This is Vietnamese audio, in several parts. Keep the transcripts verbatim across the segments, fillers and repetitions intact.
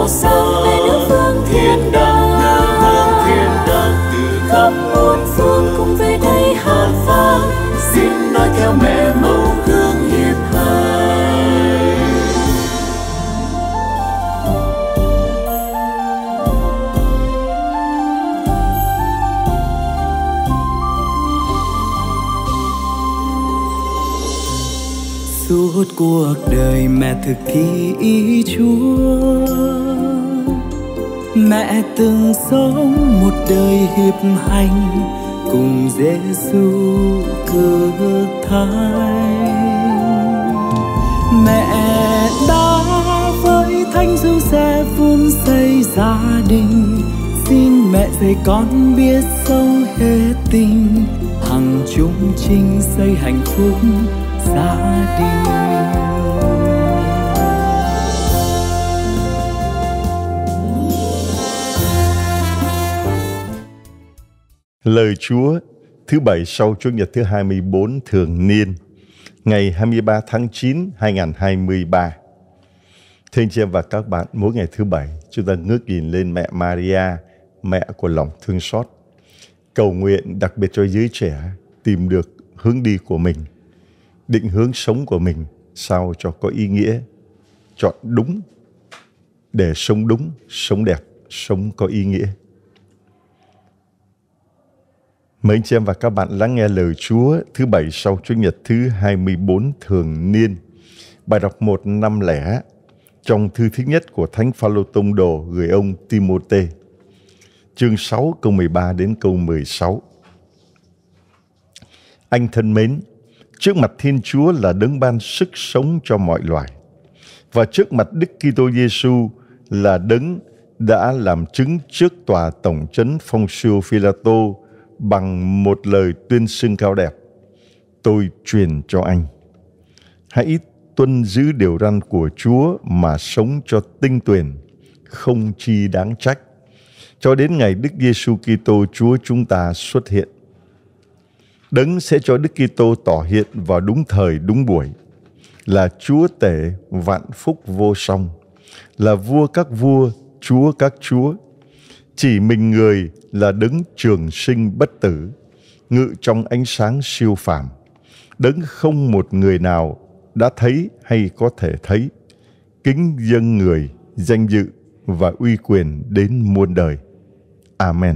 màu sáng về nước phương thiên đàng, nước phương thiên đàng từ khắp muôn phương cùng về đây hát vang, xin nói theo mẹ mẫu gương hiệp hai. Suốt cuộc đời mẹ thực thi ý Chúa, mẹ từng sống một đời hiệp hành cùng Giêsu cực thánh. Mẹ đã với Thánh Giuse vun xây gia đình, xin mẹ dạy con biết sâu hết tình, hằng chung chinh xây hạnh phúc gia đình. Lời Chúa thứ bảy sau Chủ nhật thứ hai mươi bốn thường niên, ngày hai mươi ba tháng chín năm hai nghìn không trăm hai mươi ba. Thưa anh chị em và các bạn, mỗi ngày thứ bảy chúng ta ngước nhìn lên mẹ Maria, mẹ của lòng thương xót, cầu nguyện đặc biệt cho giới trẻ tìm được hướng đi của mình, định hướng sống của mình sao cho có ý nghĩa, chọn đúng để sống đúng, sống đẹp, sống có ý nghĩa. Mời anh chị em và các bạn lắng nghe lời Chúa thứ bảy sau Chủ nhật thứ hai mươi bốn thường niên. Bài đọc một năm lẻ trong thư thứ nhất của Thánh Phaolô Tông đồ gửi ông Timôthê, chương sáu câu mười ba đến câu mười sáu. Anh thân mến, trước mặt Thiên Chúa là đấng ban sức sống cho mọi loài, và trước mặt Đức Kitô Giêsu là đấng đã làm chứng trước tòa tổng trấn Pontius Pilato bằng một lời tuyên xưng cao đẹp. Tôi truyền cho anh, hãy tuân giữ điều răn của Chúa mà sống cho tinh tuyền, không chi đáng trách, cho đến ngày Đức Giêsu Kitô Chúa chúng ta xuất hiện. Đấng sẽ cho Đức Kitô tỏ hiện vào đúng thời đúng buổi, là Chúa tể vạn phúc vô song, là vua các vua, Chúa các chúa. Chỉ mình người là đấng trường sinh bất tử, ngự trong ánh sáng siêu phàm, đấng không một người nào đã thấy hay có thể thấy, kính dâng người, danh dự và uy quyền đến muôn đời. Amen.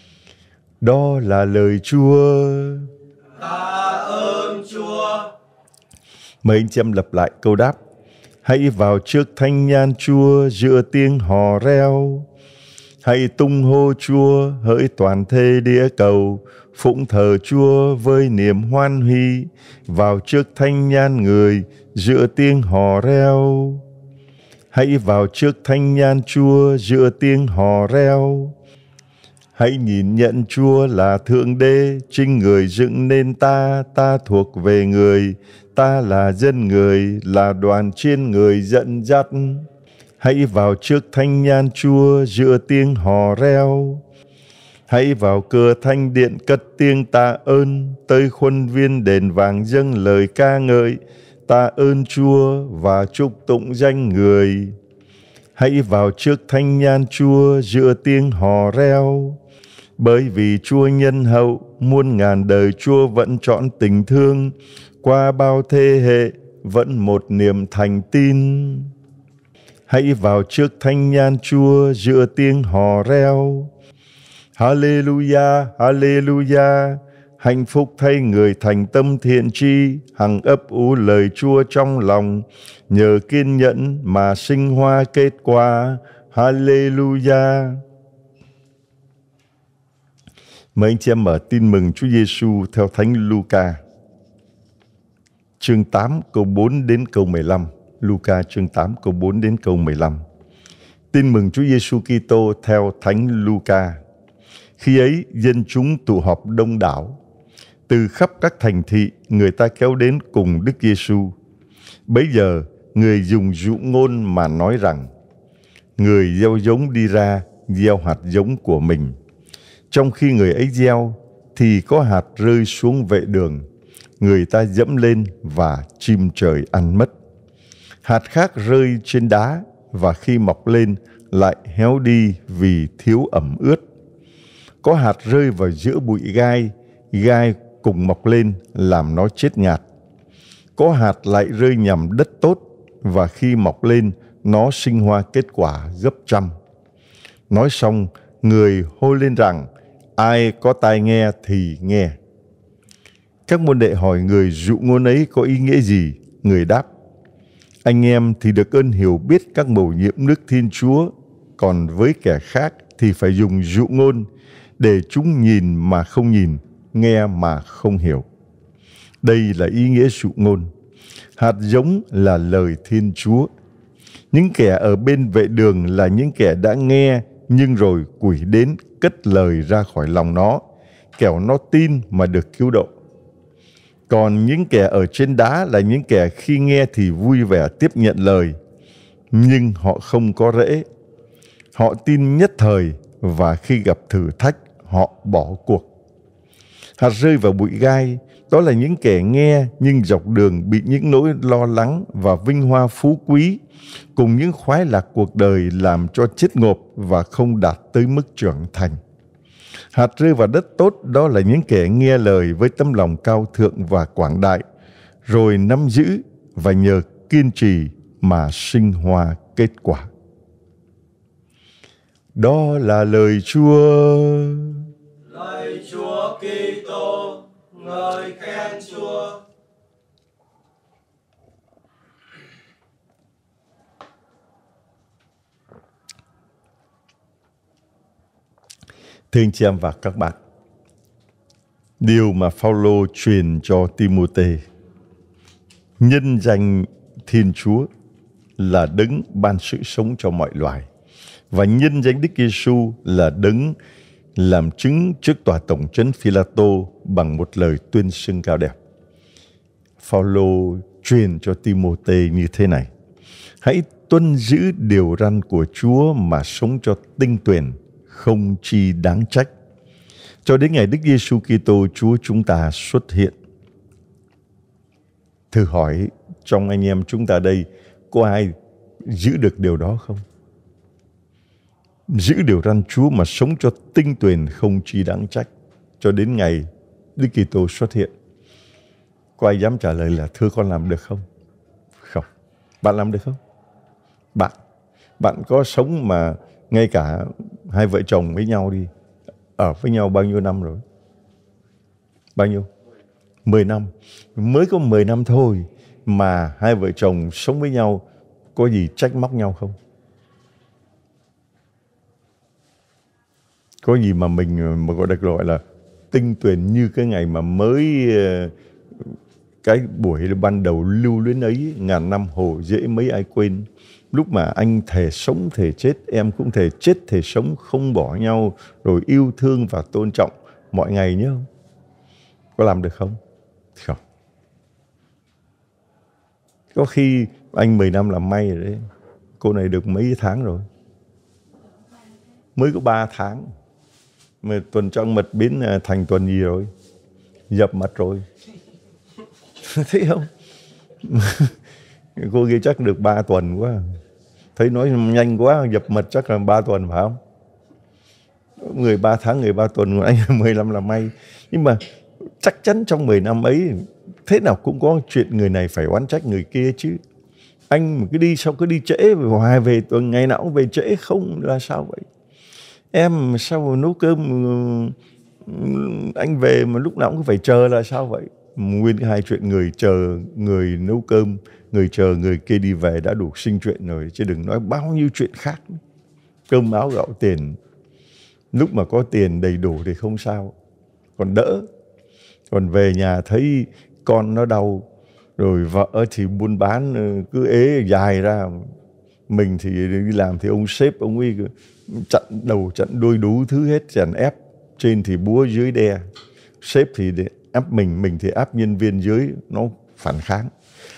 Đó là lời Chúa. Ta ơn Chúa. Mời anh chị em lặp lại câu đáp. Hãy vào trước thánh nhan Chúa giữa tiếng hò reo. Hãy tung hô Chúa hỡi toàn thế địa cầu, phụng thờ Chúa với niềm hoan huy, vào trước thánh nhan người giữa tiếng hò reo. Hãy vào trước thánh nhan Chúa giữa tiếng hò reo. Hãy nhìn nhận Chúa là Thượng Đế, chính người dựng nên ta, ta thuộc về người, ta là dân người, là đoàn chiên người dẫn dắt. Hãy vào trước thánh nhan Chúa giữa tiếng hò reo. Hãy vào cửa thánh điện cất tiếng tạ ơn, tới khuôn viên đền vàng dâng lời ca ngợi, tạ ơn Chúa và chúc tụng danh người. Hãy vào trước thánh nhan Chúa giữa tiếng hò reo. Bởi vì Chúa nhân hậu, muôn ngàn đời Chúa vẫn trọn tình thương, qua bao thế hệ vẫn một niềm thành tin. Hãy vào trước thánh nhan Chúa giữa tiếng hò reo. Hallelujah, Hallelujah. Hạnh phúc thay người thành tâm thiện tri, hằng ấp ủ lời Chúa trong lòng, nhờ kiên nhẫn mà sinh hoa kết quả. Hallelujah. Mời anh chị em mở tin mừng Chúa Giêsu theo Thánh Luca, chương tám câu bốn đến câu mười lăm. Luca chương tám câu bốn đến câu mười lăm. Tin mừng Chúa Giêsu Kitô theo Thánh Luca. Khi ấy dân chúng tụ họp đông đảo, từ khắp các thành thị người ta kéo đến cùng Đức Giêsu. Bấy giờ người dùng dụ ngôn mà nói rằng: người gieo giống đi ra gieo hạt giống của mình. Trong khi người ấy gieo thì có hạt rơi xuống vệ đường, người ta dẫm lên và chim trời ăn mất. Hạt khác rơi trên đá và khi mọc lên lại héo đi vì thiếu ẩm ướt. Có hạt rơi vào giữa bụi gai, gai cùng mọc lên làm nó chết ngạt. Có hạt lại rơi nhằm đất tốt, và khi mọc lên nó sinh hoa kết quả gấp trăm. Nói xong, người hô lên rằng: ai có tai nghe thì nghe. Các môn đệ hỏi người dụ ngôn ấy có ý nghĩa gì? Người đáp: anh em thì được ơn hiểu biết các mầu nhiệm nước Thiên Chúa, còn với kẻ khác thì phải dùng dụ ngôn, để chúng nhìn mà không nhìn, nghe mà không hiểu. Đây là ý nghĩa dụ ngôn. Hạt giống là lời Thiên Chúa. Những kẻ ở bên vệ đường là những kẻ đã nghe, nhưng rồi quỷ đến cất lời ra khỏi lòng nó, kẻo nó tin mà được cứu độ. Còn những kẻ ở trên đá là những kẻ khi nghe thì vui vẻ tiếp nhận lời, nhưng họ không có rễ. Họ tin nhất thời, và khi gặp thử thách, họ bỏ cuộc. Hạt rơi vào bụi gai, đó là những kẻ nghe nhưng dọc đường bị những nỗi lo lắng và vinh hoa phú quý cùng những khoái lạc cuộc đời làm cho chết ngộp và không đạt tới mức trưởng thành. Hạt rơi vào đất tốt, đó là những kẻ nghe lời với tấm lòng cao thượng và quảng đại, rồi nắm giữ và nhờ kiên trì mà sinh hoa kết quả. Đó là lời Chúa. Lạy Chúa Kitô, ngợi khen Chúa. Thưa anh chị em và các bạn, điều mà Phao-lô truyền cho Ti-mô-thê, nhân danh Thiên Chúa là đấng ban sự sống cho mọi loài, và nhân danh Đức Giêsu là đấng làm chứng trước tòa tổng trấn Phi-la-tô bằng một lời tuyên xưng cao đẹp. Phao-lô truyền cho Ti-mô-thê như thế này: hãy tuân giữ điều răn của Chúa mà sống cho tinh tuyền, không chi đáng trách, cho đến ngày Đức Giêsu Kitô Chúa chúng ta xuất hiện. Thử hỏi trong anh em chúng ta đây, có ai giữ được điều đó không? Giữ điều răn Chúa mà sống cho tinh tuyền, không chi đáng trách, cho đến ngày Đức Kitô xuất hiện. Có ai dám trả lời là thưa con làm được không? Không. Bạn làm được không? Bạn, bạn có sống mà ngay cả hai vợ chồng với nhau đi, ở với nhau bao nhiêu năm rồi? Bao nhiêu? Mười năm. Mới có mười năm thôi mà hai vợ chồng sống với nhau, có gì trách móc nhau không? Có gì mà mình mà gọi được gọi là tinh tuyền như cái ngày mà mới cái buổi ban đầu lưu luyến ấy, ngàn năm hồ dễ mấy ai quên. Lúc mà anh thề sống thề chết, em cũng thề chết thề sống, không bỏ nhau, rồi yêu thương và tôn trọng mọi ngày nhớ không? Có làm được không? Không. Có khi anh mười năm làm may rồi đấy, cô này được mấy tháng rồi? Mới có ba tháng. Mà tuần trăng mật biến thành tuần gì rồi? Dập mật rồi. Thấy không? Cô kia chắc được ba tuần quá. Thấy nói nhanh quá, dập mật chắc là ba tuần phải không? Người ba tháng, người ba tuần, anh mười năm là may. Nhưng mà chắc chắn trong mười năm ấy, thế nào cũng có chuyện người này phải oán trách người kia chứ. Anh mà cứ đi sao cứ đi trễ, hoài về tuần ngày nào cũng về trễ không là sao vậy? Em mà sao mà nấu cơm anh về mà lúc nào cũng phải chờ là sao vậy? Nguyên hai chuyện người chờ, người nấu cơm, người chờ người kia đi về đã đủ sinh chuyện rồi, chứ đừng nói bao nhiêu chuyện khác. Cơm áo gạo tiền, lúc mà có tiền đầy đủ thì không sao, còn đỡ. Còn về nhà thấy con nó đau, rồi vợ thì buôn bán cứ ế dài ra, mình thì đi làm thì ông sếp ông ấy chặn đầu chặn đuôi đủ thứ hết, chèn ép, trên thì búa dưới đe, sếp thì áp mình, mình thì áp nhân viên dưới, nó phản kháng.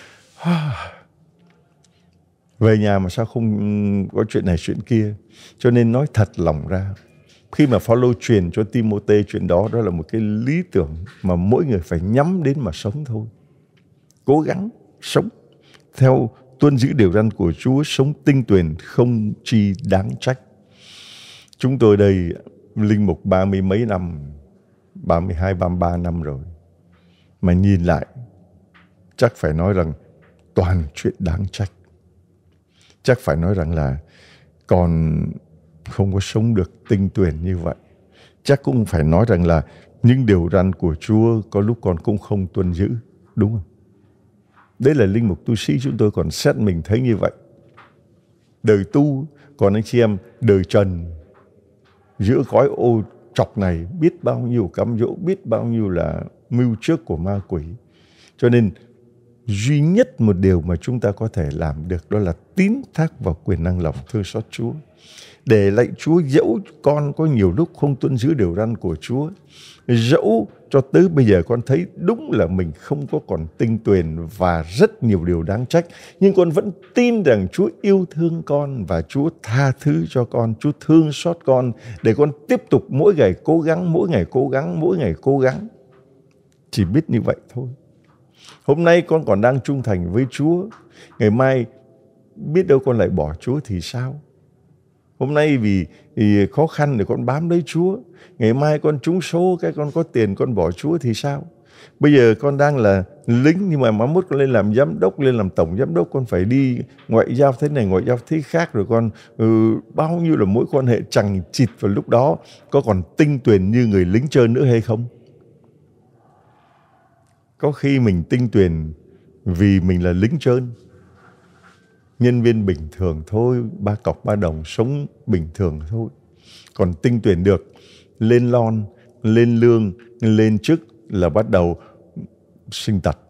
Về nhà mà sao không có chuyện này chuyện kia. Cho nên nói thật lòng ra, khi mà Phao-lô truyền cho Ti-mô-thê chuyện đó, đó là một cái lý tưởng mà mỗi người phải nhắm đến mà sống thôi. Cố gắng sống theo tuân giữ điều răn của Chúa, sống tinh tuyền, không chi đáng trách. Chúng tôi đây linh mục ba mươi mấy năm, ba mươi hai, ba mươi ba năm rồi. Mà nhìn lại, chắc phải nói rằng toàn chuyện đáng trách. Chắc phải nói rằng là còn không có sống được tinh tuyền như vậy. Chắc cũng phải nói rằng là những điều răn của Chúa có lúc con cũng không tuân giữ. Đúng không? Đấy là linh mục tu sĩ chúng tôi còn xét mình thấy như vậy. Đời tu, còn anh chị em đời trần, giữa cõi ô trọc này biết bao nhiêu cám dỗ, biết bao nhiêu là mưu trước của ma quỷ. Cho nên duy nhất một điều mà chúng ta có thể làm được đó là tín thác vào quyền năng lòng thương xót Chúa. Để lạy Chúa, dẫu con có nhiều lúc không tuân giữ điều răn của Chúa, dẫu cho tới bây giờ con thấy đúng là mình không có còn tinh tuyền và rất nhiều điều đáng trách, nhưng con vẫn tin rằng Chúa yêu thương con và Chúa tha thứ cho con, Chúa thương xót con, để con tiếp tục mỗi ngày cố gắng, mỗi ngày cố gắng, mỗi ngày cố gắng. Chỉ biết như vậy thôi. Hôm nay con còn đang trung thành với Chúa, ngày mai biết đâu con lại bỏ Chúa thì sao? Hôm nay vì, vì khó khăn để con bám lấy Chúa, ngày mai con trúng số, cái con có tiền con bỏ Chúa thì sao? Bây giờ con đang là lính, nhưng mà mai mốt con lên làm giám đốc, lên làm tổng giám đốc, con phải đi ngoại giao thế này, ngoại giao thế khác, rồi con ừ, bao nhiêu là mối quan hệ chằng chịt vào lúc đó, có còn tinh tuyền như người lính trơn nữa hay không? Có khi mình tinh tuyền vì mình là lính trơn, nhân viên bình thường thôi, ba cọc ba đồng, sống bình thường thôi. Còn tinh tuyền được, lên lon, lên lương, lên chức là bắt đầu sinh tật.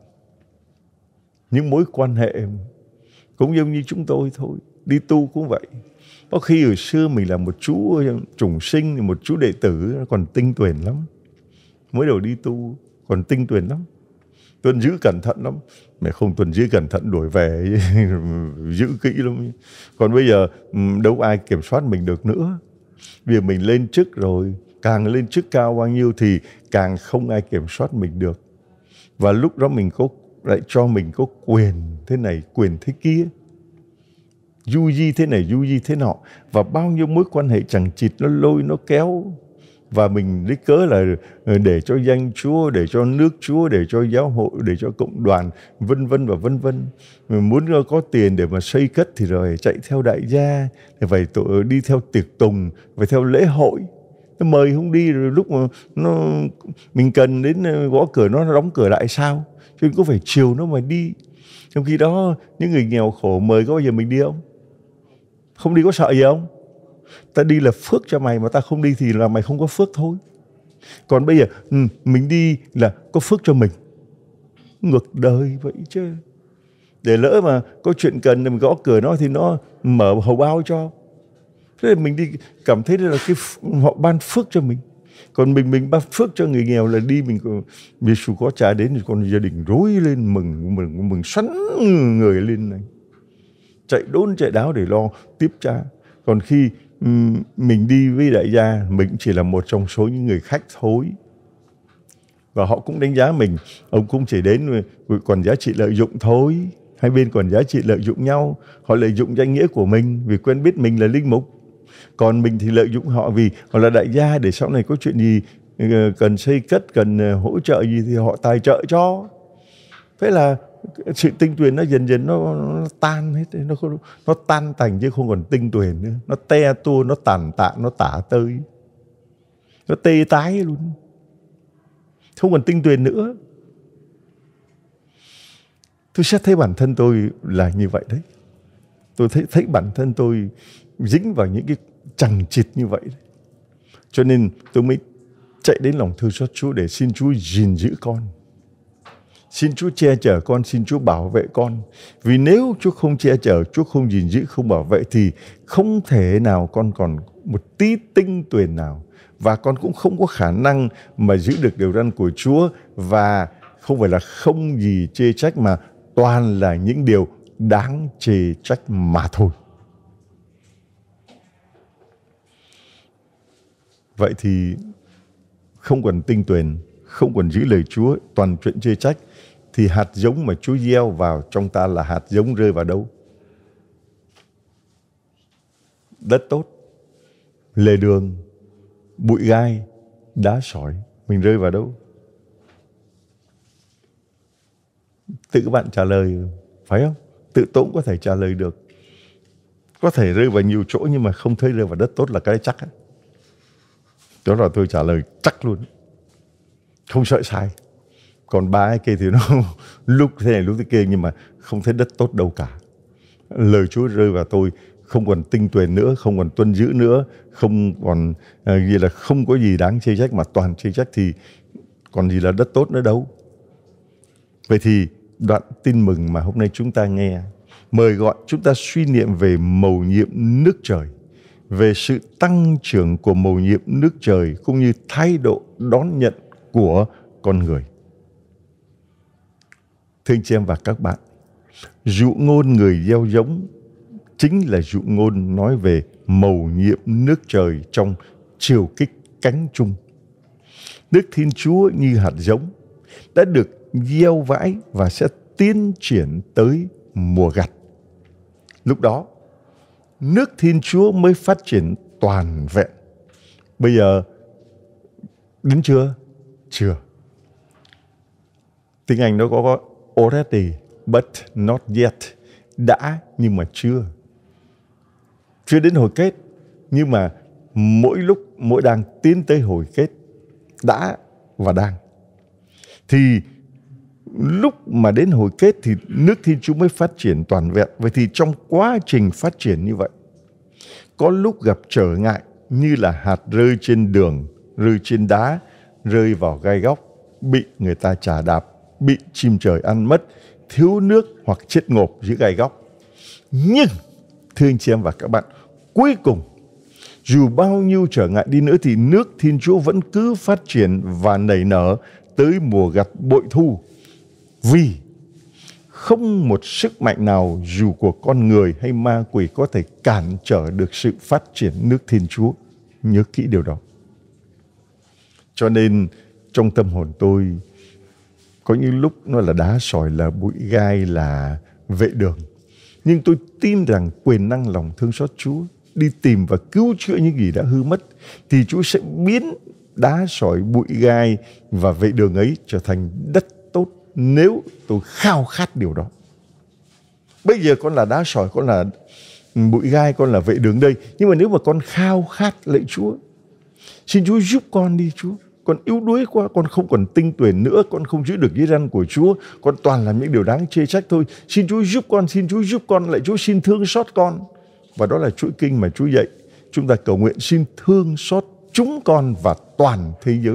Những mối quan hệ cũng giống như chúng tôi thôi, đi tu cũng vậy. Có khi hồi xưa mình là một chú trùng sinh, một chú đệ tử còn tinh tuyền lắm. Mới đầu đi tu còn tinh tuyền lắm, tuân giữ cẩn thận lắm. Mày không tuân giữ cẩn thận đuổi về giữ kỹ lắm. Còn bây giờ đâu ai kiểm soát mình được nữa. Vì mình lên chức rồi, càng lên chức cao bao nhiêu thì càng không ai kiểm soát mình được. Và lúc đó mình có lại cho mình có quyền thế này, quyền thế kia, du di thế này, du di thế nọ. Và bao nhiêu mối quan hệ chẳng chịt nó lôi, nó kéo. Và mình lấy cớ là để cho danh Chúa, để cho nước Chúa, để cho giáo hội, để cho cộng đoàn, vân vân và vân vân. Mình muốn có tiền để mà xây cất thì rồi chạy theo đại gia, thì phải đi theo tiệc tùng, phải theo lễ hội. Nó mời không đi, rồi lúc mà nó mình cần đến gõ cửa nó đóng cửa lại sao? Cho nên có phải chiều nó mà đi. Trong khi đó những người nghèo khổ mời có bao giờ mình đi không? Không đi có sợ gì không? Ta đi là phước cho mày, mà ta không đi thì là mày không có phước thôi. Còn bây giờ ừ, mình đi là có phước cho mình. Ngược đời vậy chứ. Để lỡ mà có chuyện cần mình gõ cửa nó thì nó mở hầu bao cho. Thế là mình đi cảm thấy là cái họ ban phước cho mình. Còn mình mình ban phước cho người nghèo là đi mình vì dù có trả đến thì còn gia đình rối lên mừng mừng mừng xoắn người lên này. Chạy đốn chạy đáo để lo tiếp trả. Còn khi um, mình đi với đại gia, mình chỉ là một trong số những người khách thôi. Và họ cũng đánh giá mình, ông cũng chỉ đến còn giá trị lợi dụng thôi. Hai bên còn giá trị lợi dụng nhau. Họ lợi dụng danh nghĩa của mình vì quen biết mình là linh mục. Còn mình thì lợi dụng họ vì họ là đại gia, để sau này có chuyện gì cần xây cất, cần hỗ trợ gì thì họ tài trợ cho. Thế là sự tinh tuyền nó dần dần nó, nó tan hết, nó, nó tan tành chứ không còn tinh tuyền nữa. Nó te tua, nó tàn tạ, nó tả tơi, nó tê tái luôn, không còn tinh tuyền nữa. Tôi xét thấy bản thân tôi là như vậy đấy. Tôi thấy, thấy bản thân tôi dính vào những cái chằng chịt như vậy đấy. Cho nên tôi mới chạy đến lòng thương xót Chúa để xin Chúa gìn giữ con. Xin Chúa che chở con, xin Chúa bảo vệ con. Vì nếu Chúa không che chở, Chúa không gìn giữ, không bảo vệ thì không thể nào con còn một tí tinh tuyền nào. Và con cũng không có khả năng mà giữ được điều răn của Chúa. Và không phải là không gì chê trách, mà toàn là những điều đáng chê trách mà thôi. Vậy thì không còn tinh tuyền, không còn giữ lời Chúa, toàn chuyện chê trách, thì hạt giống mà Chúa gieo vào trong ta là hạt giống rơi vào đâu? đất tốt. Lề đường, bụi gai, đá sỏi, mình rơi vào đâu? Tự các bạn trả lời, phải không? Tự tôi cũng có thể trả lời được. Có thể rơi vào nhiều chỗ nhưng mà không thấy rơi vào đất tốt là cái chắc. Đó là tôi trả lời chắc luôn, không sợ sai. Còn ba cái kia thì nó lúc thế này lúc thế kia, nhưng mà không thấy đất tốt đâu cả. Lời Chúa rơi vào tôi không còn tinh tuyền nữa, không còn tuân giữ nữa, không còn à, gì là không có gì đáng chê trách, mà toàn chê trách, thì còn gì là đất tốt nữa đâu. Vậy thì đoạn tin mừng mà hôm nay chúng ta nghe mời gọi chúng ta suy niệm về mầu nhiệm nước trời, về sự tăng trưởng của mầu nhiệm nước trời, cũng như thái độ đón nhận của con người. Thưa anh chị em và các bạn, dụ ngôn người gieo giống chính là dụ ngôn nói về mầu nhiệm nước trời trong chiều kích cánh chung. Nước Thiên Chúa như hạt giống đã được gieo vãi và sẽ tiến triển tới mùa gặt. Lúc đó, nước Thiên Chúa mới phát triển toàn vẹn. Bây giờ đến chưa? Chưa. Tiếng Anh nó có, có already but not yet. Đã nhưng mà chưa. Chưa đến hồi kết, nhưng mà mỗi lúc mỗi đang tiến tới hồi kết. Đã và đang. Thì lúc mà đến hồi kết thì nước Thiên Chúa mới phát triển toàn vẹn. Vậy thì trong quá trình phát triển như vậy, có lúc gặp trở ngại như là hạt rơi trên đường, rơi trên đá, rơi vào gai góc, bị người ta chà đạp, bị chim trời ăn mất, thiếu nước hoặc chết ngộp dưới gai góc. Nhưng, thưa anh chị em và các bạn, cuối cùng, dù bao nhiêu trở ngại đi nữa thì nước Thiên Chúa vẫn cứ phát triển và nảy nở tới mùa gặt bội thu. Vì không một sức mạnh nào dù của con người hay ma quỷ có thể cản trở được sự phát triển nước Thiên Chúa. Nhớ kỹ điều đó. Cho nên trong tâm hồn tôi, có những lúc nó là đá sỏi, là bụi gai, là vệ đường. Nhưng tôi tin rằng quyền năng lòng thương xót Chúa đi tìm và cứu chữa những gì đã hư mất, thì Chúa sẽ biến đá sỏi, bụi gai và vệ đường ấy trở thành đất tốt, nếu tôi khao khát điều đó. Bây giờ con là đá sỏi, con là bụi gai, con là vệ đường đây. Nhưng mà nếu mà con khao khát lạy Chúa, xin Chúa giúp con đi Chúa. Con yếu đuối quá, con không còn tinh tuyền nữa, con không giữ được dưới răn của Chúa, con toàn làm những điều đáng chê trách thôi. Xin Chúa giúp con, xin Chúa giúp con, lạy Chúa xin thương xót con. Và đó là chuỗi kinh mà Chúa dạy. Chúng ta cầu nguyện xin thương xót chúng con và toàn thế giới.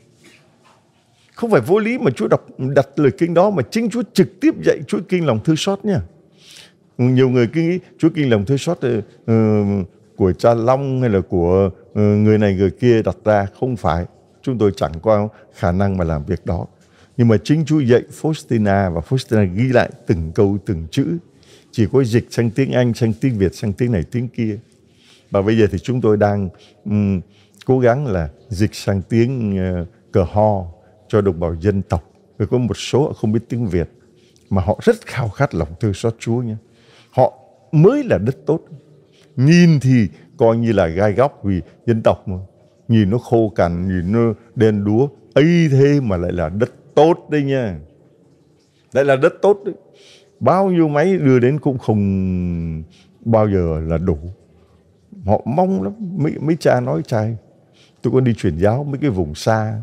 Không phải vô lý mà Chúa đọc đặt lời kinh đó, mà chính Chúa trực tiếp dạy chuỗi kinh lòng thương xót nha. Nhiều người cứ nghĩ chuỗi kinh lòng thương xót uh, của cha Long hay là của uh, người này người kia đặt ra. Không phải. Chúng tôi chẳng có khả năng mà làm việc đó. Nhưng mà chính Chúa dạy Faustina, và Faustina ghi lại từng câu từng chữ. Chỉ có dịch sang tiếng Anh, sang tiếng Việt, sang tiếng này tiếng kia. Và bây giờ thì chúng tôi đang um, cố gắng là dịch sang tiếng uh, cờ ho cho đồng bào dân tộc. Vì có một số không biết tiếng Việt mà họ rất khao khát lòng thương xót Chúa nha. Họ mới là đất tốt. Nhìn thì coi như là gai góc vì dân tộc mà. Nhìn nó khô cằn, nhìn nó đen đúa. Ấy thế mà lại là đất tốt đấy nha. Lại là đất tốt đấy. Bao nhiêu máy đưa đến cũng không bao giờ là đủ. Họ mong lắm. Mấy, mấy cha nói trai, tôi còn đi truyền giáo mấy cái vùng xa.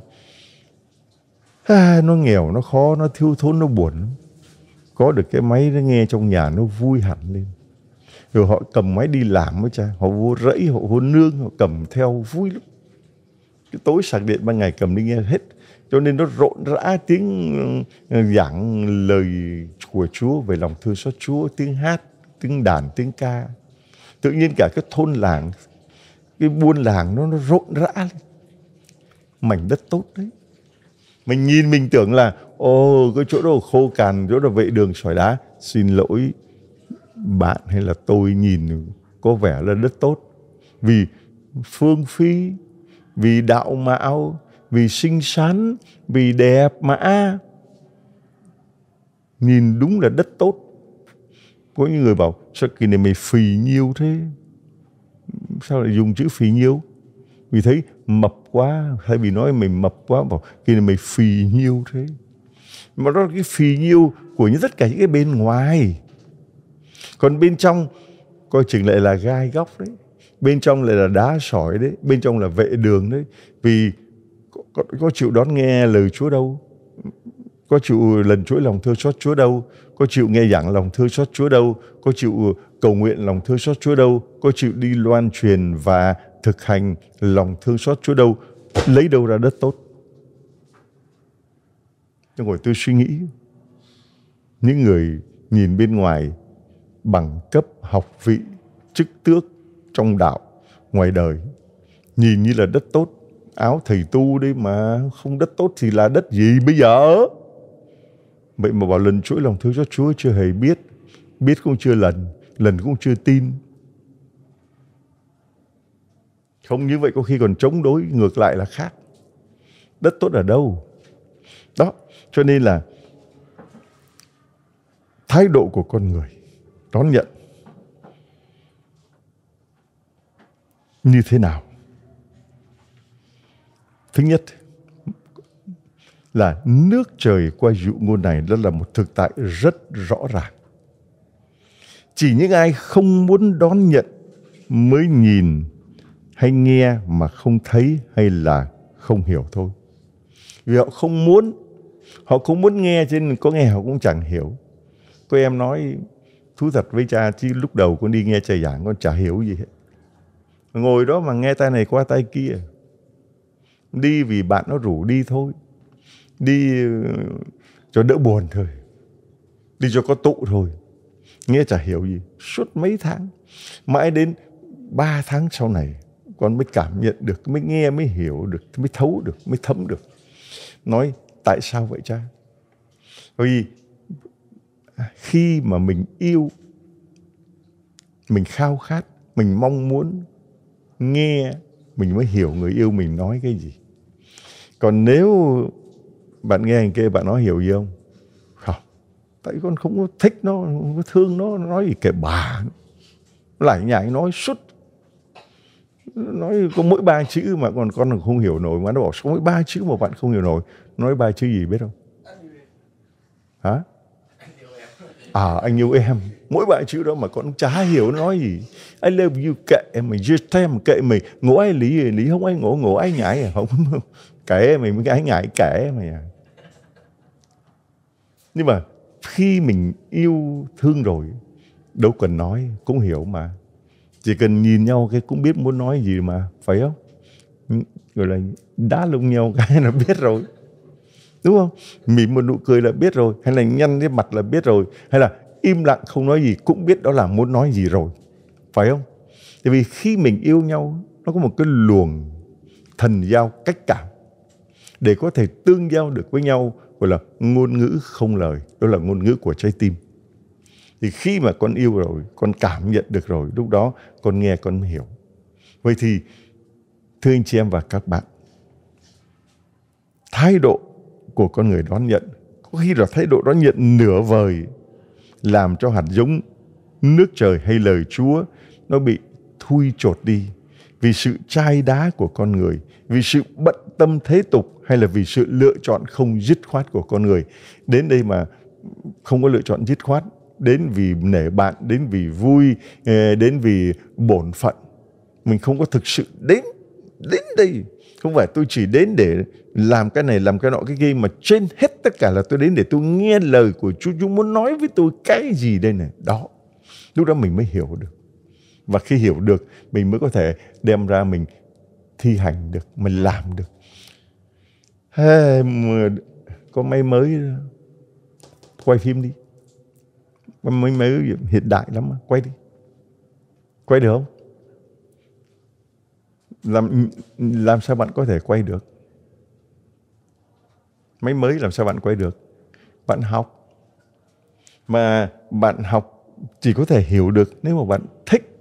À, nó nghèo, nó khó, nó thiếu thốn, nó buồn. Có được cái máy nó nghe trong nhà nó vui hẳn lên. Rồi họ cầm máy đi làm với cha. Họ vô rẫy, họ vô nương, họ cầm theo vui lắm. Cái tối sạc điện ban ngày cầm đi nghe hết. Cho nên nó rộn rã tiếng giảng lời của Chúa về lòng thương xót Chúa, tiếng hát, tiếng đàn, tiếng ca. Tự nhiên cả cái thôn làng, cái buôn làng nó, nó rộn rã lên. Mảnh đất tốt đấy. Mình nhìn mình tưởng là ồ, cái chỗ đó khô cằn, chỗ đó vệ đường sỏi đá. Xin lỗi bạn hay là tôi nhìn có vẻ là đất tốt. Vì phương phi, vì đạo mạo, vì xinh xắn, vì đẹp mà. Nhìn đúng là đất tốt. Có những người bảo sao kỳ này mày phì nhiêu thế? sao lại dùng chữ phì nhiêu? Vì thấy mập quá, thay vì nói mình mập quá, bảo kia là mày phì nhiêu thế. Mà đó là cái phì nhiêu của những tất cả những cái bên ngoài. Còn bên trong coi chừng lại là gai góc đấy. Bên trong lại là đá sỏi đấy. Bên trong là vệ đường đấy. Vì có, có, có chịu đón nghe lời Chúa đâu. Có chịu lần chuỗi lòng thương xót Chúa đâu. Có chịu nghe giảng lòng thương xót Chúa đâu. Có chịu cầu nguyện lòng thương xót Chúa đâu. Có chịu đi loan truyền và thực hành lòng thương xót Chúa đâu. Lấy đâu ra đất tốt? Nhưng rồi tôi suy nghĩ, những người nhìn bên ngoài bằng cấp, học vị, chức tước trong đạo, ngoài đời, nhìn như là đất tốt. Áo thầy tu đấy mà, không đất tốt thì là đất gì bây giờ? Vậy mà bảo lần chuỗi lòng thương xót Chúa chưa hề biết. Biết cũng chưa lần, lần cũng chưa tin. Không như vậy có khi còn chống đối, ngược lại là khác. Đất tốt ở đâu? Đó, cho nên là thái độ của con người đón nhận như thế nào? Thứ nhất là nước trời qua dụ ngôn này, đó là một thực tại rất rõ ràng. Chỉ những ai không muốn đón nhận mới nhìn hay nghe mà không thấy hay là không hiểu thôi. Vì họ không muốn, họ không muốn nghe, cho nên có nghe họ cũng chẳng hiểu. Cô em nói thú thật với cha, chứ lúc đầu con đi nghe cha giảng con chả hiểu gì hết. Ngồi đó mà nghe tay này qua tay kia. Đi vì bạn nó rủ đi thôi. Đi cho đỡ buồn thôi. Đi cho có tụ thôi. Nghe chả hiểu gì. Suốt mấy tháng. Mãi đến ba tháng sau này con mới cảm nhận được, mới nghe, mới hiểu được, mới thấu được, mới thấm được. Nói tại sao vậy cha? Bởi vì khi mà mình yêu, mình khao khát, mình mong muốn nghe, mình mới hiểu người yêu mình nói cái gì. Còn nếu bạn nghe anh kia bạn nói hiểu gì không? Không. Tại con không có thích nó, không có thương nó, nó nói gì kệ bà. Lại nhảy nói suốt. Nói có mỗi ba chữ mà còn con không hiểu nổi. Mà nó bảo có mỗi ba chữ mà bạn không hiểu nổi. Nói ba chữ gì biết không? Hả? À, anh yêu em. Mỗi ba chữ đó mà con chả hiểu nói gì. I love you kệ mày, just them kệ mày. Ngủ ai lý, lý không ai ngủ, ngủ ai nhảy à? Không, kệ mày, mấy cái nhảy kệ mày à. Nhưng mà khi mình yêu thương rồi, đâu cần nói, cũng hiểu mà. Chỉ cần nhìn nhau cái cũng biết muốn nói gì mà, phải không? Gọi là đá lung nhau cái là biết rồi. Đúng không? Mỉm một nụ cười là biết rồi. Hay là nhăn cái mặt là biết rồi. Hay là im lặng không nói gì cũng biết đó là muốn nói gì rồi. Phải không? Tại vì khi mình yêu nhau, nó có một cái luồng thần giao cách cảm để có thể tương giao được với nhau, gọi là ngôn ngữ không lời. Đó là ngôn ngữ của trái tim. Thì khi mà con yêu rồi, con cảm nhận được rồi, lúc đó con nghe, con hiểu. Vậy thì thưa anh chị em và các bạn, thái độ của con người đón nhận, có khi là thái độ đón nhận nửa vời, làm cho hạt giống nước trời hay lời Chúa nó bị thui chột đi. Vì sự chai đá của con người, vì sự bận tâm thế tục, hay là vì sự lựa chọn không dứt khoát của con người. Đến đây mà không có lựa chọn dứt khoát, đến vì nể bạn, đến vì vui, đến vì bổn phận. Mình không có thực sự đến, đến đây. Không phải tôi chỉ đến để làm cái này, làm cái nọ, cái kia, mà trên hết tất cả là tôi đến để tôi nghe lời của Chúa. Chúa muốn nói với tôi cái gì đây này? Đó. Lúc đó mình mới hiểu được. Và khi hiểu được, mình mới có thể đem ra mình thi hành được, mình làm được. Hey, có mấy mới quay phim đi. Mấy mới hiện đại lắm, quay đi. Quay được không? Làm, làm sao bạn có thể quay được? Máy mới làm sao bạn quay được? Bạn học. Mà bạn học chỉ có thể hiểu được nếu mà bạn thích.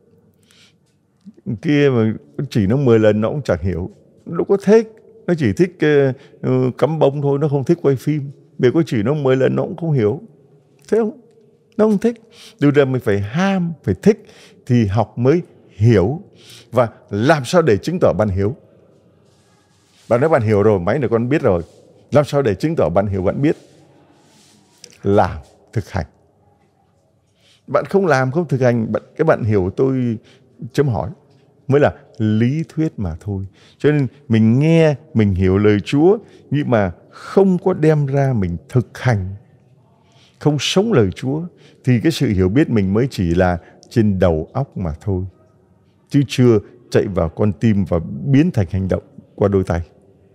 Kia mà chỉ nó mười lần nó cũng chẳng hiểu. Nó đâu có thích. Nó chỉ thích uh, cắm bông thôi, nó không thích quay phim. Vì có chỉ nó mười lần nó cũng không hiểu. Thế không? Nó không thích. Điều ra mình phải ham, phải thích thì học mới hiểu. Và làm sao để chứng tỏ bạn hiểu? Bạn nói bạn hiểu rồi, mấy này con biết rồi. Làm sao để chứng tỏ bạn hiểu, bạn biết? Làm, thực hành. Bạn không làm, không thực hành, bạn, cái bạn hiểu tôi chấm hỏi, mới là lý thuyết mà thôi. Cho nên mình nghe, mình hiểu lời Chúa, nhưng mà không có đem ra mình thực hành, không sống lời Chúa, thì cái sự hiểu biết mình mới chỉ là trên đầu óc mà thôi, chứ chưa chạy vào con tim và biến thành hành động qua đôi tay.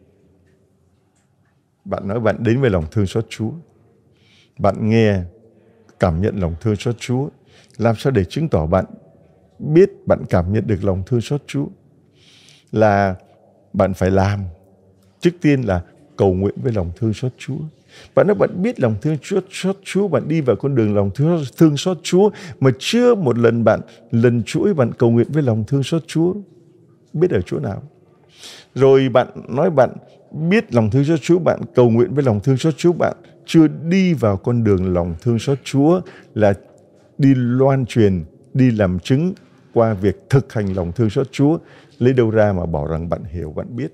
Bạn nói bạn đến với lòng thương xót Chúa, bạn nghe, cảm nhận lòng thương xót Chúa. Làm sao để chứng tỏ bạn biết, bạn cảm nhận được lòng thương xót Chúa? Là bạn phải làm. Trước tiên là cầu nguyện với lòng thương xót Chúa. Bạn nói bạn biết lòng thương xót Chúa, bạn đi vào con đường lòng thương xót Chúa, mà chưa một lần bạn lần chuỗi bạn cầu nguyện với lòng thương xót Chúa. Biết ở chỗ nào? Rồi bạn nói bạn biết lòng thương xót Chúa, bạn cầu nguyện với lòng thương xót Chúa, bạn chưa đi vào con đường lòng thương xót Chúa, là đi loan truyền, đi làm chứng qua việc thực hành lòng thương xót Chúa. Lấy đâu ra mà bảo rằng bạn hiểu, bạn biết?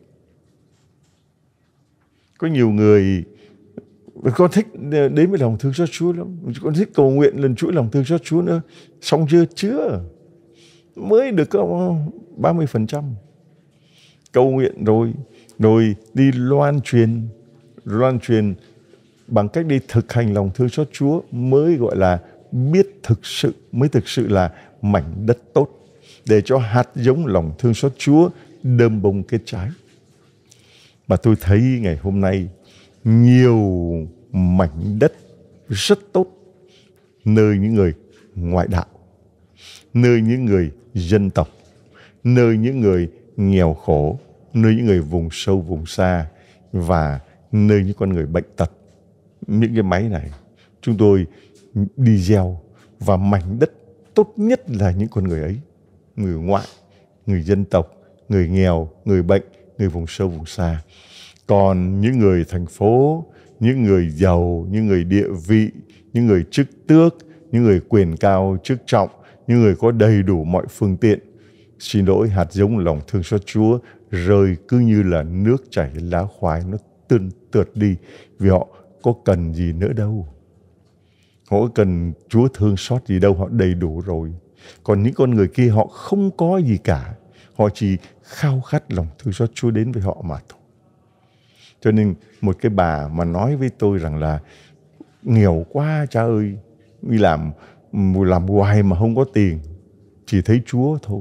Có nhiều người, con thích đến với lòng thương xót Chúa lắm, con thích cầu nguyện lần chuỗi lòng thương xót Chúa nữa. Xong chưa? Chưa. Mới được có ba mươi phần trăm. Cầu nguyện rồi, rồi đi loan truyền, loan truyền bằng cách đi thực hành lòng thương xót Chúa mới gọi là biết thực sự, mới thực sự là mảnh đất tốt để cho hạt giống lòng thương xót Chúa đơm bông kết trái. Mà tôi thấy ngày hôm nay nhiều mảnh đất rất tốt nơi những người ngoại đạo, nơi những người dân tộc, nơi những người nghèo khổ, nơi những người vùng sâu vùng xa và nơi những con người bệnh tật. Những cái máy này chúng tôi đi gieo, và mảnh đất tốt nhất là những con người ấy, người ngoại, người dân tộc, người nghèo, người bệnh, người vùng sâu vùng xa. Còn những người thành phố, những người giàu, những người địa vị, những người chức tước, những người quyền cao chức trọng, những người có đầy đủ mọi phương tiện, xin lỗi, hạt giống lòng thương xót Chúa rơi cứ như là nước chảy lá khoái, nó tươn tượt đi, vì họ có cần gì nữa đâu. Họ có cần Chúa thương xót gì đâu, họ đầy đủ rồi. Còn những con người kia họ không có gì cả, họ chỉ khao khát lòng thương xót Chúa đến với họ mà thôi. Cho nên một cái bà mà nói với tôi rằng là nghèo quá cha ơi, đi làm làm hoài mà không có tiền, chỉ thấy Chúa thôi.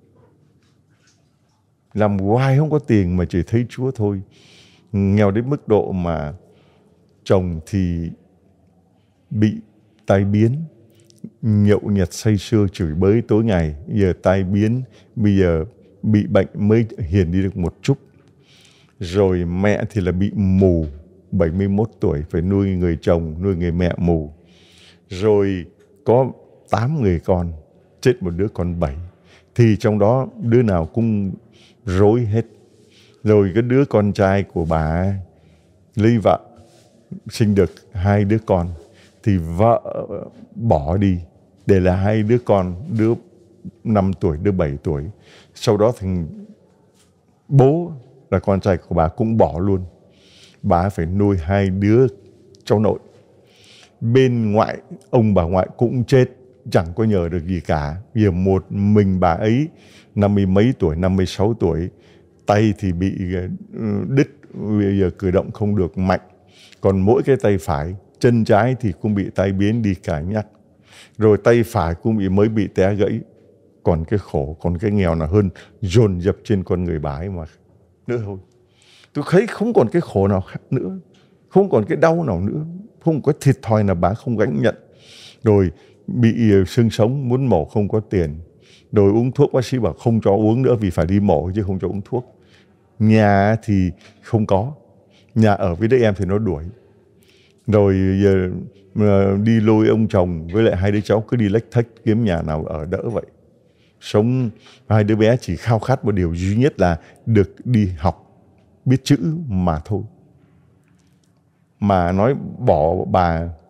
Làm hoài không có tiền mà chỉ thấy Chúa thôi. Nghèo đến mức độ mà chồng thì bị tai biến, nhậu nhẹt say sưa chửi bới tối ngày, giờ tai biến, bây giờ bị bệnh mới hiền đi được một chút. Rồi mẹ thì là bị mù, bảy mươi mốt tuổi, phải nuôi người chồng, nuôi người mẹ mù. Rồi có tám người con, chết một đứa con bảy. Thì trong đó đứa nào cũng rối hết. Rồi cái đứa con trai của bà lấy vợ, sinh được hai đứa con, thì vợ bỏ đi, để là hai đứa con, đứa năm tuổi, đứa bảy tuổi. Sau đó thì bố là con trai của bà cũng bỏ luôn. Bà phải nuôi hai đứa cháu nội. Bên ngoại, ông bà ngoại cũng chết, chẳng có nhờ được gì cả. Giờ một mình bà ấy, năm mươi mấy tuổi, năm mươi sáu tuổi, tay thì bị đứt, bây giờ cử động không được mạnh. Còn mỗi cái tay phải, chân trái thì cũng bị tai biến đi cả nhắc. Rồi tay phải cũng bị mới bị té gãy. Còn cái khổ, còn cái nghèo là hơn dồn dập trên con người bà ấy mà nữa thôi. Tôi thấy không còn cái khổ nào khác nữa, không còn cái đau nào nữa, không có thiệt thòi nào bà không gánh nhận. Rồi bị xương sống, muốn mổ không có tiền. Rồi uống thuốc, bác sĩ bảo không cho uống nữa vì phải đi mổ chứ không cho uống thuốc. Nhà thì không có, nhà ở với đứa em thì nó đuổi. Rồi giờ đi lôi ông chồng với lại hai đứa cháu cứ đi lách thách kiếm nhà nào ở đỡ vậy. Sống hai đứa bé chỉ khao khát một điều duy nhất là được đi học, biết chữ mà thôi. Mà nói bỏ bà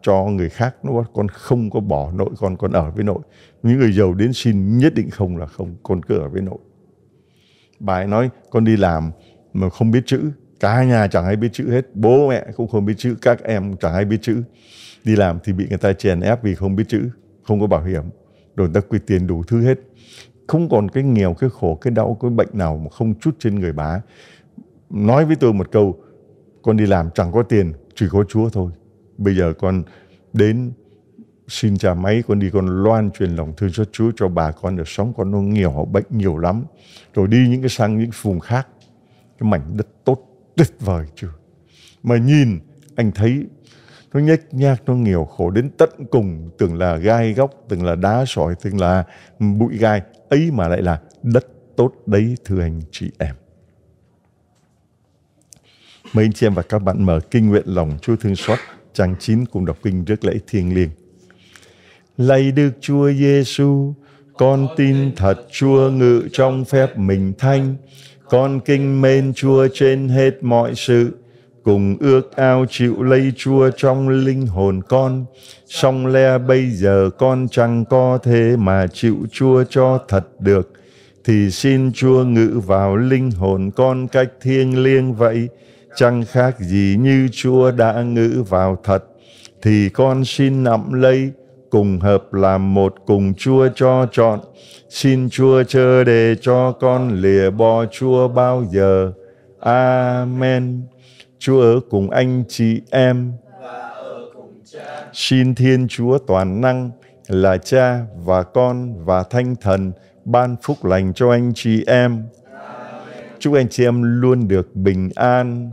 cho người khác, nó con không có bỏ nội con, con ở với nội. Những người giàu đến xin nhất định không là không, con cứ ở với nội. Bà ấy nói con đi làm mà không biết chữ, cả nhà chẳng ai biết chữ hết, bố mẹ cũng không biết chữ, các em chẳng ai biết chữ. Đi làm thì bị người ta chèn ép vì không biết chữ, không có bảo hiểm, rồi người ta quy tiền đủ thứ hết. Không còn cái nghèo, cái khổ, cái đau, cái bệnh nào mà không chút trên người bà. Nói với tôi một câu, con đi làm chẳng có tiền, chỉ có Chúa thôi. Bây giờ con đến xin cha máy, con đi con loan truyền lòng thương cho Chúa cho bà con được sống. Con nó nghèo, bệnh nhiều lắm. Rồi đi những cái sang những vùng khác, cái mảnh đất tốt tuyệt vời chưa. Mà nhìn anh thấy nó nhếch nhác, nó nghèo khổ đến tận cùng, tưởng là gai góc, tưởng là đá sỏi, tưởng là bụi gai, ấy mà lại là đất tốt đấy, thưa anh chị em. Mời anh chị em và các bạn mở kinh nguyện lòng Chúa thương xót trang chín cùng đọc kinh rước lễ thiêng liêng. Lạy Đức Chúa Giêsu, con tin thật Chúa ngự trong phép mình thánh, con kính mến Chúa trên hết mọi sự, cùng ước ao chịu lấy Chúa trong linh hồn con. Song lẽ bây giờ con chẳng có thế mà chịu Chúa cho thật được, thì xin Chúa ngự vào linh hồn con cách thiêng liêng vậy, chẳng khác gì như Chúa đã ngự vào thật. Thì con xin nắm lấy, cùng hợp làm một cùng Chúa cho trọn. Xin Chúa chớ để cho con lìa bỏ Chúa bao giờ. Amen. Chúa ở cùng anh chị em. Xin Thiên Chúa toàn năng là Cha và Con và Thánh Thần ban phúc lành cho anh chị em. Chúc anh chị em luôn được bình an.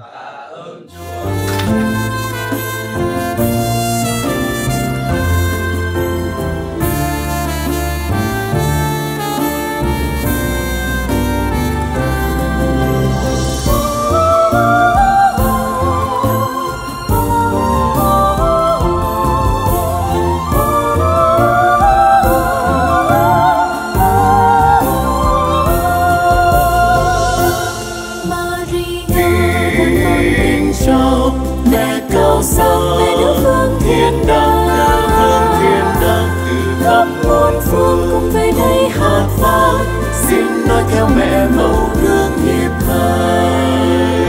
Sang về nước phương thiên đàng, từ khắp muôn phương cùng về đây hát vang, xin nói theo mẹ mẫu gương hiệp hài.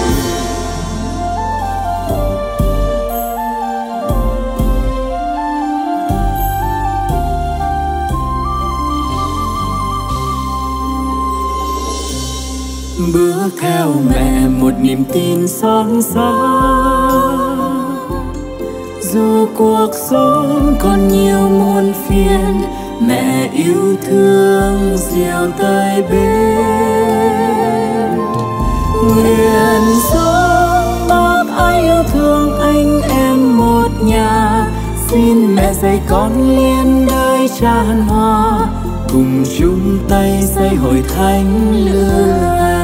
Bước theo mẹ một niềm tin son sáng, dù cuộc sống còn nhiều muôn phiền, mẹ yêu thương dìu tay bên. Nguyện sống bác ái yêu thương anh em một nhà, xin mẹ dạy con liên đới tràn hòa, cùng chung tay xây hội thánh lửa.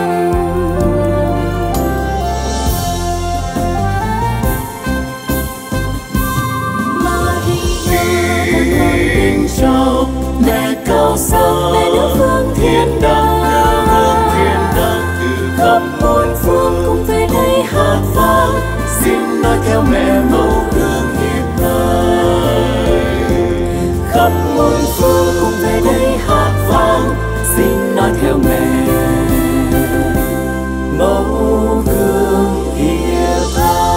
Mẹ cao sang mẹ nước phương thiên đàng, từ khắp muôn phương cùng về đây hát vang, xin nói theo mẹ mẫu gương hiệp hài. Khắp muôn phương cùng về đây hát vang, xin nói theo mẹ mẫu gương hiệp hài.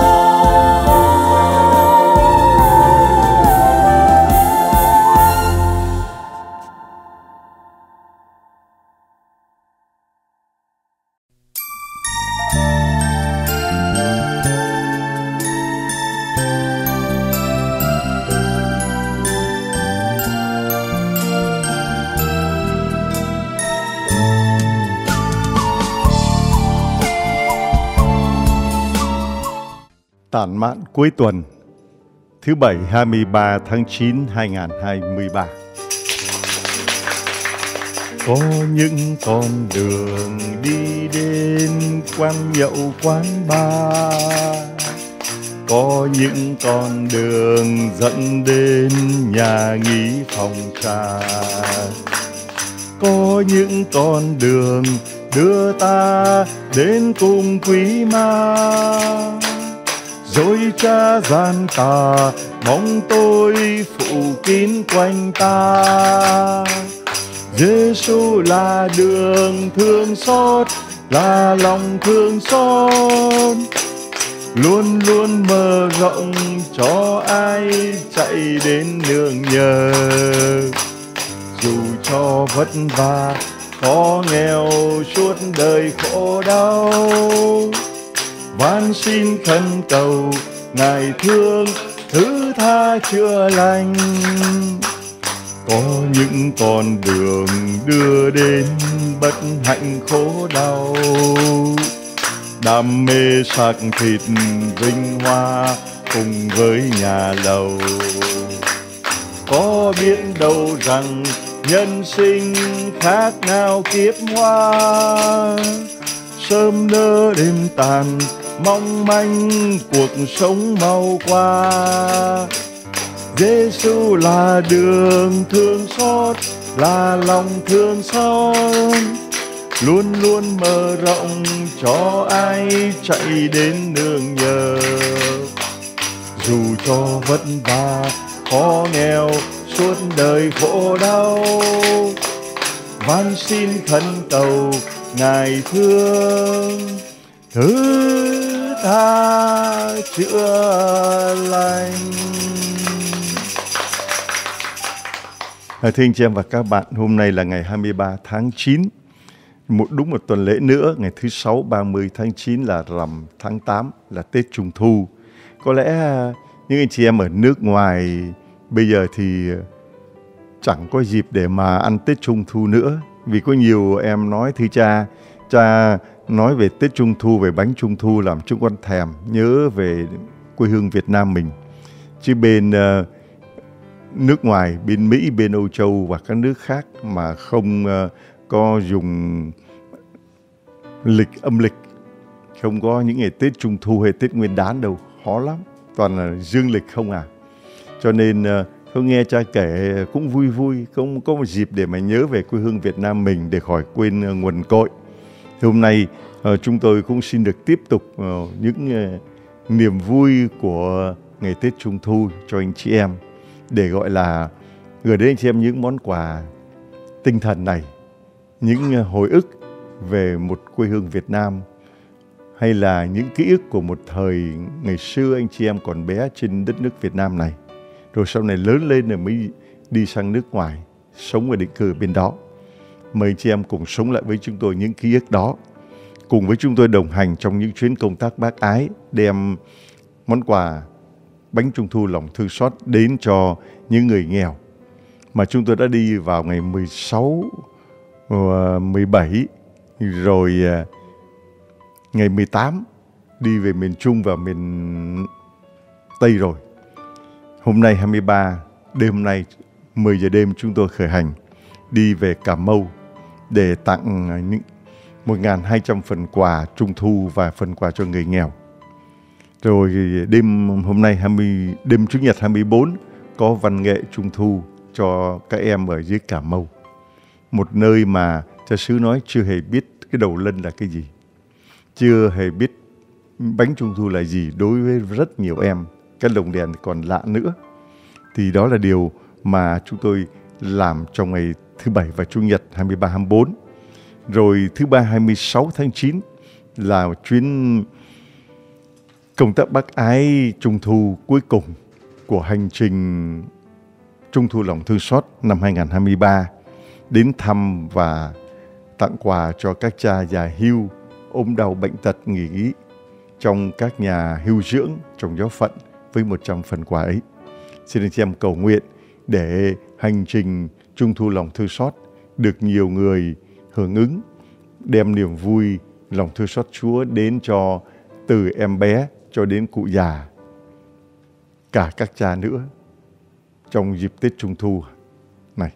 Tản mạn cuối tuần thứ Bảy hai mươi ba tháng chín năm hai nghìn không trăm hai mươi ba. Có những con đường đi đến quán nhậu quán bar, có những con đường dẫn đến nhà nghỉ phòng trà, có những con đường đưa ta đến cùng quý ma. dối trá gian tà bóng tôi phủ kín quanh ta. Giêsu là đường thương xót, là lòng thương xót, luôn luôn mở rộng cho ai chạy đến nương nhờ. Dù cho vất vả khó nghèo suốt đời khổ đau, van xin khẩn cầu Ngài thương thứ tha chữa lành. Có những con đường đưa đến bất hạnh khổ đau, đam mê xác thịt vinh hoa cùng với nhà lầu. Có biết đâu rằng nhân sinh khác nào kiếp hoa, sớm nỡ đêm tàn mong manh cuộc sống mau qua. Giêsu là đường thương xót, là lòng thương xót, luôn luôn mở rộng cho ai chạy đến nương nhờ. Dù cho vất vả khó nghèo suốt đời khổ đau, van xin khẩn cầu Ngài thương thứ tha chữa lành. Thưa anh chị em và các bạn, hôm nay là ngày hai mươi ba tháng chín, một đúng một tuần lễ nữa, ngày thứ sáu ba mươi tháng chín là rằm tháng tám, là Tết Trung Thu. Có lẽ những anh chị em ở nước ngoài bây giờ thì chẳng có dịp để mà ăn Tết Trung Thu nữa, vì có nhiều em nói thưa cha, cha nói về Tết Trung Thu, về bánh Trung Thu làm chúng con thèm, nhớ về quê hương Việt Nam mình. Chứ bên uh, nước ngoài, bên Mỹ, bên Âu Châu và các nước khác mà không uh, có dùng lịch âm lịch, không có những ngày Tết Trung Thu hay Tết Nguyên Đán đâu, khó lắm, toàn là dương lịch không à. Cho nên uh, tôi nghe cha kể cũng vui vui, không có một dịp để mà nhớ về quê hương Việt Nam mình để khỏi quên uh, nguồn cội. Thì hôm nay uh, chúng tôi cũng xin được tiếp tục uh, những uh, niềm vui của ngày Tết Trung Thu cho anh chị em, để gọi là gửi đến anh chị em những món quà tinh thần này, những uh, hồi ức về một quê hương Việt Nam, hay là những ký ức của một thời ngày xưa anh chị em còn bé trên đất nước Việt Nam này, rồi sau này lớn lên rồi mới đi sang nước ngoài, sống và định cư bên đó. Mời anh chị em cùng sống lại với chúng tôi những ký ức đó, cùng với chúng tôi đồng hành trong những chuyến công tác bác ái, đem món quà bánh Trung Thu lòng thương xót đến cho những người nghèo. Mà chúng tôi đã đi vào ngày mười sáu, mười bảy, rồi ngày mười tám đi về miền Trung và miền Tây rồi. Hôm nay hai mươi ba, đêm hôm nay mười giờ đêm chúng tôi khởi hành đi về Cà Mau để tặng những một nghìn hai trăm phần quà Trung Thu và phần quà cho người nghèo. Rồi đêm hôm nay hai mươi, đêm Chủ nhật hai mươi bốn có văn nghệ Trung Thu cho các em ở dưới Cà Mau. Một nơi mà cha xứ nói chưa hề biết cái đầu lân là cái gì, chưa hề biết bánh Trung Thu là gì đối với rất nhiều em. Cái lồng đèn còn lạ nữa. Thì đó là điều mà chúng tôi làm trong ngày thứ Bảy và Chủ nhật hai mươi ba, hai mươi bốn. Rồi thứ Ba hai mươi sáu tháng chín là chuyến công tác bác ái Trung Thu cuối cùng của hành trình Trung Thu lòng thương xót năm hai không hai ba, đến thăm và tặng quà cho các cha già hưu ốm đau bệnh tật nghỉ trong các nhà hưu dưỡng trong giáo phận với một trăm phần quà ấy. Xin anh chị em cầu nguyện để hành trình Trung Thu lòng thương xót được nhiều người hưởng ứng, đem niềm vui lòng thương xót Chúa đến cho từ em bé cho đến cụ già, cả các cha nữa trong dịp Tết Trung Thu này.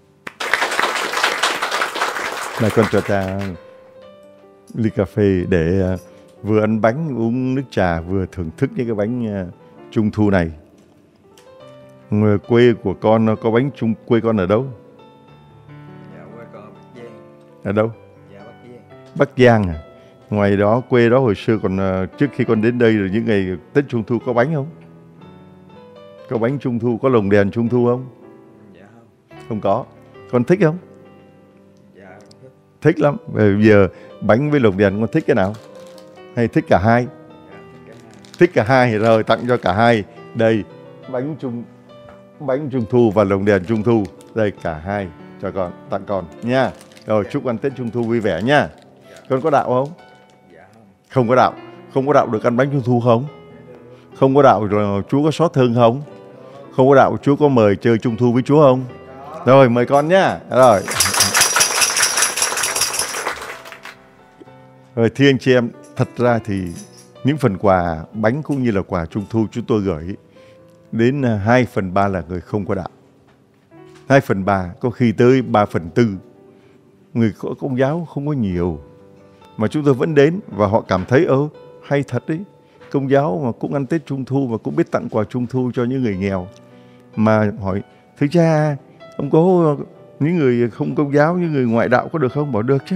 Này, con cho cha ly cà phê để vừa ăn bánh uống nước trà vừa thưởng thức những cái bánh Trung Thu này. Người quê của con có bánh Trung, quê con ở đâu? Dạ, quê con ở Bắc Giang. Ở đâu? Dạ, Bắc Giang. Bắc Giang à? Ngoài đó, quê đó hồi xưa còn uh, trước khi con đến đây rồi những ngày Tết Trung Thu có bánh không? Có bánh Trung Thu, có lồng đèn Trung Thu không? Dạ không. Không có. Con thích không? Dạ con thích. Thích lắm. Bây giờ bánh với lồng đèn con thích cái nào? Hay thích cả hai? Dạ thích cả hai. Thích cả hai rồi, tặng cho cả hai. Đây, bánh Trung bánh Trung Thu và lồng đèn Trung Thu. Đây cả hai cho con, tặng con nha. Rồi chúc ăn Tết Trung Thu vui vẻ nha. Con có đạo không? Dạ không. Không có đạo. Không có đạo được ăn bánh Trung Thu không? Không có đạo rồi Chúa có xót thương không? Không có đạo Chúa có mời chơi Trung Thu với Chúa không? Rồi mời con nhá. Rồi. Rồi thưa anh chị em, thật ra thì những phần quà bánh cũng như là quà Trung Thu chúng tôi gửi đến hai phần ba là người không có đạo. Hai phần ba, có khi tới ba phần tư. Người có công giáo không có nhiều. Mà chúng tôi vẫn đến và họ cảm thấy ơ hay thật đấy. Công giáo mà cũng ăn Tết Trung Thu và cũng biết tặng quà Trung Thu cho những người nghèo. Mà hỏi, thưa cha, ông có những người không công giáo, những người ngoại đạo có được không? Bảo được chứ.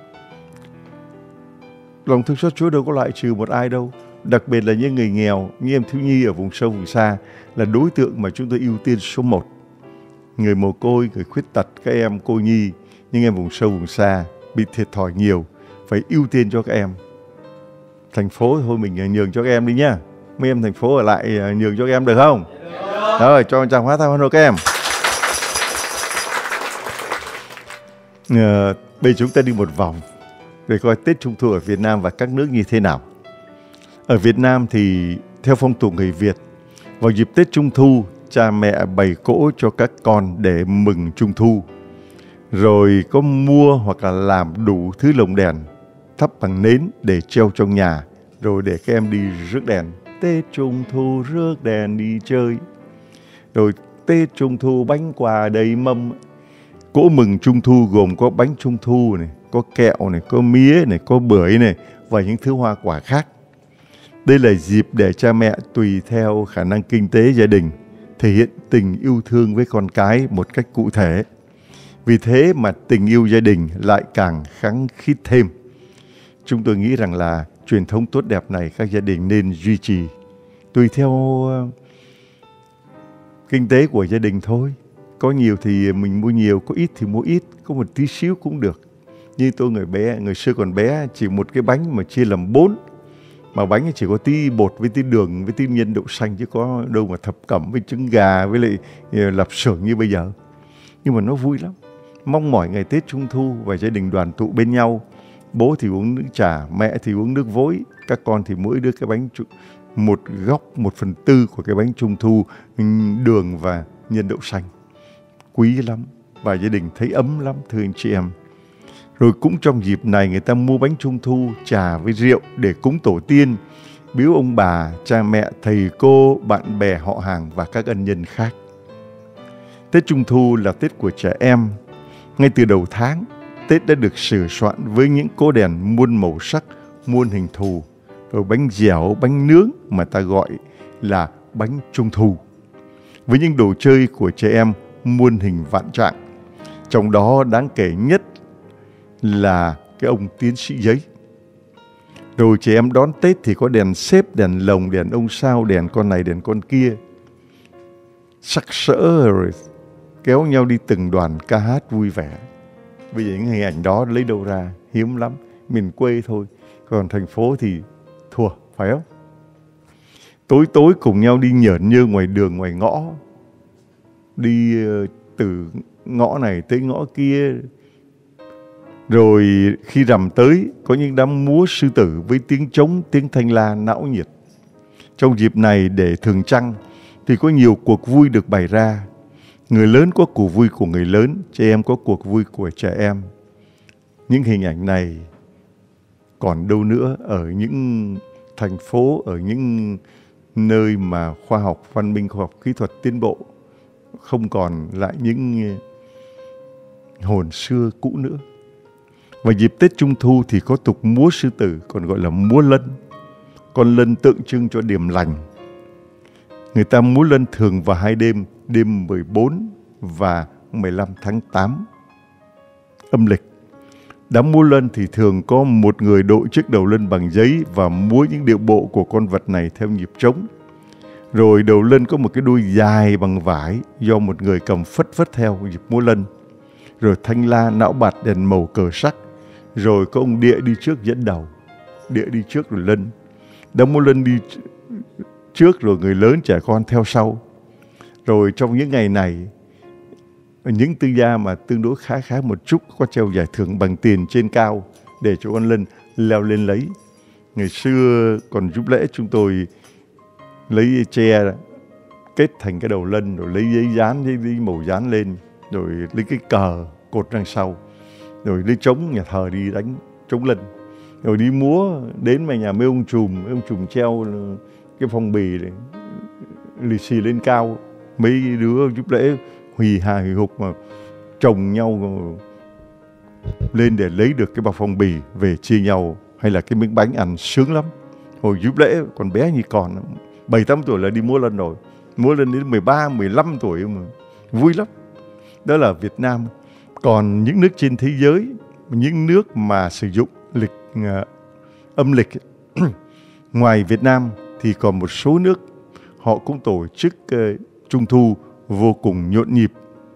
Lòng thương xót Chúa đâu có loại trừ một ai đâu. Đặc biệt là những người nghèo, như em thiếu nhi ở vùng sâu vùng xa là đối tượng mà chúng tôi ưu tiên số một. Người mồ côi, người khuyết tật, các em cô nhi, những em vùng sâu vùng xa bị thiệt thòi nhiều, phải ưu tiên cho các em. Thành phố thôi mình nhường cho các em đi nhá. Mấy em thành phố ở lại nhường cho các em được không? Được. Rồi cho chàng hóa thao hoan hô các em. À, bây giờ chúng ta đi một vòng để coi Tết Trung Thu ở Việt Nam và các nước như thế nào. Ở Việt Nam thì theo phong tục người Việt, vào dịp Tết Trung Thu, cha mẹ bày cỗ cho các con để mừng Trung Thu. Rồi có mua hoặc là làm đủ thứ lồng đèn, thắp bằng nến để treo trong nhà, rồi để các em đi rước đèn. Tết Trung Thu rước đèn đi chơi. Rồi Tết Trung Thu bánh quà đầy mâm. Cỗ mừng Trung Thu gồm có bánh Trung Thu này, có kẹo này, có mía này, có bưởi này và những thứ hoa quả khác. Đây là dịp để cha mẹ tùy theo khả năng kinh tế gia đình thể hiện tình yêu thương với con cái một cách cụ thể. Vì thế mà tình yêu gia đình lại càng khăng khít thêm. Chúng tôi nghĩ rằng là truyền thống tốt đẹp này các gia đình nên duy trì tùy theo uh, kinh tế của gia đình thôi. Có nhiều thì mình mua nhiều, có ít thì mua ít, có một tí xíu cũng được. Như tôi người bé, người xưa còn bé chỉ một cái bánh mà chia làm bốn. Mà bánh chỉ có tí bột với tí đường với tí nhân đậu xanh chứ có đâu mà thập cẩm với trứng gà với lại lạp xưởng như bây giờ. Nhưng mà nó vui lắm. Mong mỏi ngày Tết Trung Thu và gia đình đoàn tụ bên nhau. Bố thì uống nước trà, mẹ thì uống nước vối, các con thì mỗi đứa cái bánh một góc, một phần tư của cái bánh Trung Thu, đường và nhân đậu xanh. Quý lắm và gia đình thấy ấm lắm thưa anh chị em. Rồi cũng trong dịp này người ta mua bánh Trung Thu, trà với rượu để cúng tổ tiên, biếu ông bà, cha mẹ, thầy cô, bạn bè, họ hàng và các ân nhân khác. Tết Trung Thu là Tết của trẻ em. Ngay từ đầu tháng, Tết đã được sửa soạn với những cỗ đèn muôn màu sắc, muôn hình thù, rồi bánh dẻo, bánh nướng mà ta gọi là bánh Trung Thu. Với những đồ chơi của trẻ em muôn hình vạn trạng, trong đó đáng kể nhất là cái ông tiến sĩ giấy. Rồi trẻ em đón Tết thì có đèn xếp, đèn lồng, đèn ông sao, đèn con này, đèn con kia. Sắc sỡ rồi kéo nhau đi từng đoàn ca hát vui vẻ. Bây giờ những hình ảnh đó lấy đâu ra? Hiếm lắm. Miền quê thôi. Còn thành phố thì thua, phải không? Tối tối cùng nhau đi nhởn nhơ ngoài đường, ngoài ngõ. Đi từ ngõ này tới ngõ kia. Rồi khi rằm tới, có những đám múa sư tử với tiếng trống, tiếng thanh la náo nhiệt. Trong dịp này để thường trăng thì có nhiều cuộc vui được bày ra. Người lớn có cuộc vui của người lớn, trẻ em có cuộc vui của trẻ em. Những hình ảnh này còn đâu nữa ở những thành phố, ở những nơi mà khoa học, văn minh, khoa học, kỹ thuật tiến bộ, không còn lại những hồn xưa cũ nữa. Và dịp Tết Trung Thu thì có tục múa sư tử, còn gọi là múa lân. Con lân tượng trưng cho điềm lành. Người ta múa lân thường vào hai đêm, đêm mười bốn và mười lăm tháng tám âm lịch. Đám múa lân thì thường có một người đội chiếc đầu lân bằng giấy và múa những điệu bộ của con vật này theo nhịp trống. Rồi đầu lân có một cái đuôi dài bằng vải do một người cầm phất phất theo nhịp múa lân. Rồi thanh la, não bạt, đèn màu, cờ sắc. Rồi có ông địa đi trước dẫn đầu. Địa đi trước rồi lân. Đám múa lân đi trước rồi người lớn trẻ con theo sau. Rồi trong những ngày này, những tư gia mà tương đối khá khá một chút có treo giải thưởng bằng tiền trên cao để cho con lân leo lên lấy. Ngày xưa còn giúp lễ chúng tôi lấy tre kết thành cái đầu lân, rồi lấy giấy dán, giấy, giấy màu dán lên, rồi lấy cái cờ cột đằng sau, rồi lấy trống nhà thờ đi đánh trống lân, rồi đi múa đến mà nhà mấy ông trùm, mấy ông trùm treo cái phong bì này, lì xì lên cao, mấy đứa giúp lễ hì hà hì hục mà chồng nhau lên để lấy được cái bao phong bì về chia nhau, hay là cái miếng bánh ăn sướng lắm. Hồi giúp lễ còn bé như còn bảy tám tuổi là đi múa lân rồi, múa lân đến mười ba, mười lăm tuổi mà vui lắm. Đó là Việt Nam. Còn những nước trên thế giới, những nước mà sử dụng lịch uh, âm lịch ngoài Việt Nam thì còn một số nước họ cũng tổ chức uh, Trung thu vô cùng nhộn nhịp.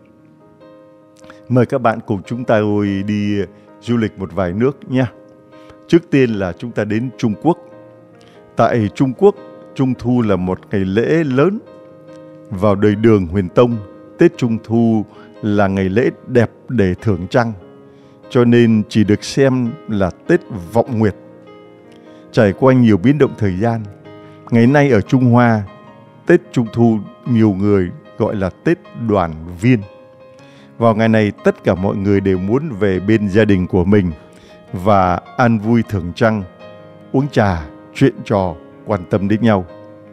Mời các bạn cùng chúng ta đi du lịch một vài nước nha. Trước tiên là chúng ta đến Trung Quốc. Tại Trung Quốc, Trung thu là một ngày lễ lớn. Vào đời Đường Huyền Tông, Tết Trung thu là ngày lễ đẹp để thưởng trăng, cho nên chỉ được xem là Tết vọng nguyệt. Trải qua nhiều biến động thời gian, ngày nay ở Trung Hoa, Tết Trung thu nhiều người gọi là Tết đoàn viên. Vào ngày này, tất cả mọi người đều muốn về bên gia đình của mình và an vui thưởng trăng, uống trà, chuyện trò, quan tâm đến nhau.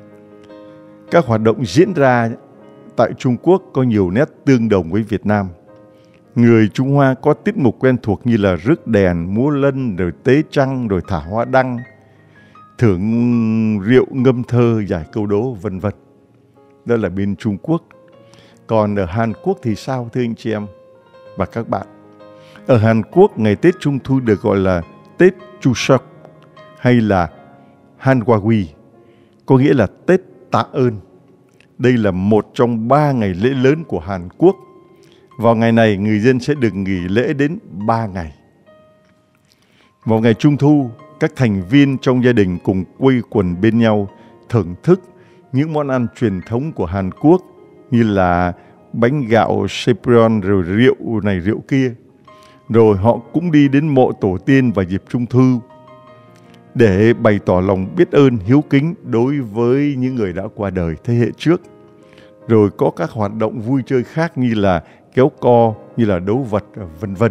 Các hoạt động diễn ra tại Trung Quốc có nhiều nét tương đồng với Việt Nam. Người Trung Hoa có tiết mục quen thuộc như là rước đèn, múa lân, rồi tế trăng, rồi thả hoa đăng, thưởng rượu, ngâm thơ, giải câu đố, vân vân. Đó là bên Trung Quốc. Còn ở Hàn Quốc thì sao thưa anh chị em và các bạn? Ở Hàn Quốc, ngày Tết Trung thu được gọi là Tết Chuseok hay là Hanwawi, có nghĩa là Tết tạ ơn. Đây là một trong ba ngày lễ lớn của Hàn Quốc. Vào ngày này, người dân sẽ được nghỉ lễ đến ba ngày. Vào ngày Trung thu, các thành viên trong gia đình cùng quây quần bên nhau thưởng thức những món ăn truyền thống của Hàn Quốc như là bánh gạo Sepreon, rồi rượu này rượu kia. Rồi họ cũng đi đến mộ tổ tiên vào dịp Trung thu để bày tỏ lòng biết ơn, hiếu kính đối với những người đã qua đời thế hệ trước. Rồi có các hoạt động vui chơi khác như là kéo co, như là đấu vật, vân vân.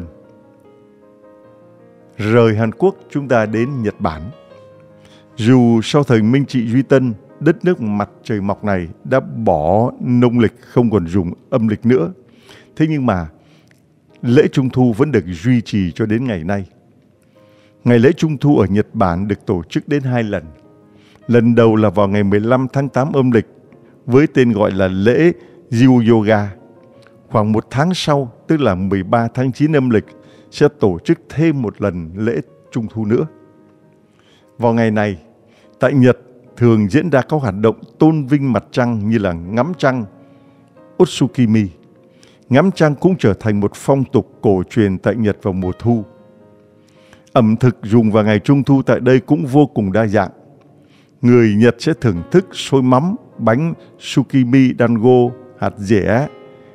Rời Hàn Quốc, chúng ta đến Nhật Bản. Dù sau thời Minh Trị Duy Tân, đất nước mặt trời mọc này đã bỏ nông lịch, không còn dùng âm lịch nữa. Thế nhưng mà lễ Trung thu vẫn được duy trì cho đến ngày nay. Ngày lễ Trung thu ở Nhật Bản được tổ chức đến hai lần. Lần đầu là vào ngày mười lăm tháng tám âm lịch với tên gọi là lễ Jiu Yoga. Khoảng một tháng sau, tức là mười ba tháng chín âm lịch, sẽ tổ chức thêm một lần lễ Trung thu nữa. Vào ngày này, tại Nhật thường diễn ra các hoạt động tôn vinh mặt trăng như là ngắm trăng, Otsukimi. Ngắm trăng cũng trở thành một phong tục cổ truyền tại Nhật vào mùa thu. Ẩm thực dùng vào ngày Trung thu tại đây cũng vô cùng đa dạng. Người Nhật sẽ thưởng thức xôi mắm, bánh tsukimi dango, hạt dẻ,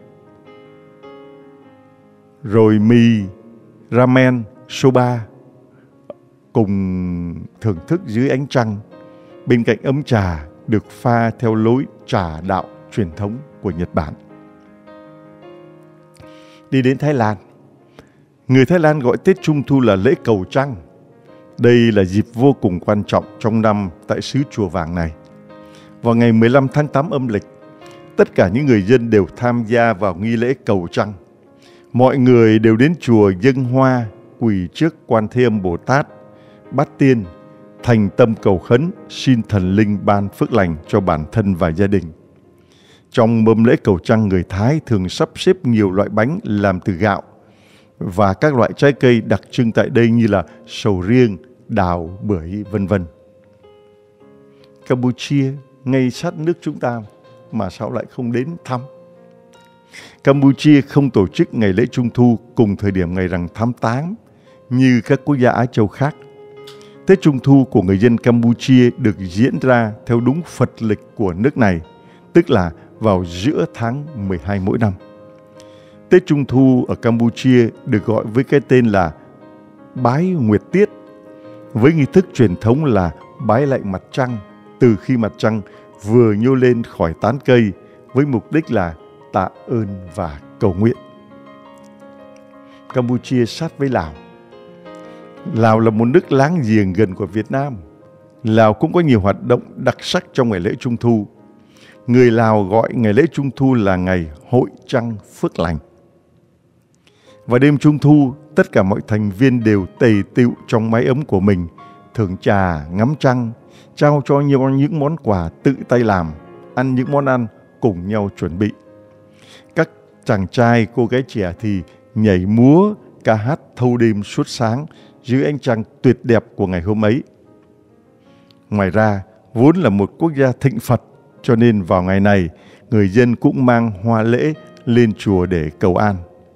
rồi mì, ramen, soba, cùng thưởng thức dưới ánh trăng, bên cạnh ấm trà được pha theo lối trà đạo truyền thống của Nhật Bản. Đi đến Thái Lan. Người Thái Lan gọi Tết Trung thu là lễ cầu trăng. Đây là dịp vô cùng quan trọng trong năm tại xứ Chùa Vàng này. Vào ngày mười lăm tháng tám âm lịch, tất cả những người dân đều tham gia vào nghi lễ cầu trăng. Mọi người đều đến chùa dâng hoa, quỳ trước Quan Thế Âm Bồ Tát, bát tiên, thành tâm cầu khấn, xin thần linh ban phước lành cho bản thân và gia đình. Trong mâm lễ cầu trăng, người Thái thường sắp xếp nhiều loại bánh làm từ gạo và các loại trái cây đặc trưng tại đây như là sầu riêng, đào, bưởi, vân vân. Campuchia ngay sát nước chúng ta mà sao lại không đến thăm? Campuchia không tổ chức ngày lễ Trung thu cùng thời điểm ngày rằm tháng tám như các quốc gia Á Châu khác. Tết Trung thu của người dân Campuchia được diễn ra theo đúng Phật lịch của nước này, tức là vào giữa tháng mười hai mỗi năm. Tết Trung thu ở Campuchia được gọi với cái tên là Bái Nguyệt Tiết, với nghi thức truyền thống là bái lạy mặt trăng từ khi mặt trăng vừa nhô lên khỏi tán cây với mục đích là tạ ơn và cầu nguyện. Campuchia sát với Lào. Lào là một nước láng giềng gần của Việt Nam. Lào cũng có nhiều hoạt động đặc sắc trong ngày lễ Trung thu. Người Lào gọi ngày lễ Trung thu là ngày Hội Trăng Phước Lành. Vào đêm Trung thu, tất cả mọi thành viên đều tề tựu trong mái ấm của mình, thưởng trà, ngắm trăng, trao cho nhau những món quà tự tay làm, ăn những món ăn cùng nhau chuẩn bị. Các chàng trai, cô gái trẻ thì nhảy múa, ca hát thâu đêm suốt sáng dưới ánh trăng tuyệt đẹp của ngày hôm ấy. Ngoài ra, vốn là một quốc gia thịnh Phật, cho nên vào ngày này, người dân cũng mang hoa lễ lên chùa để cầu an.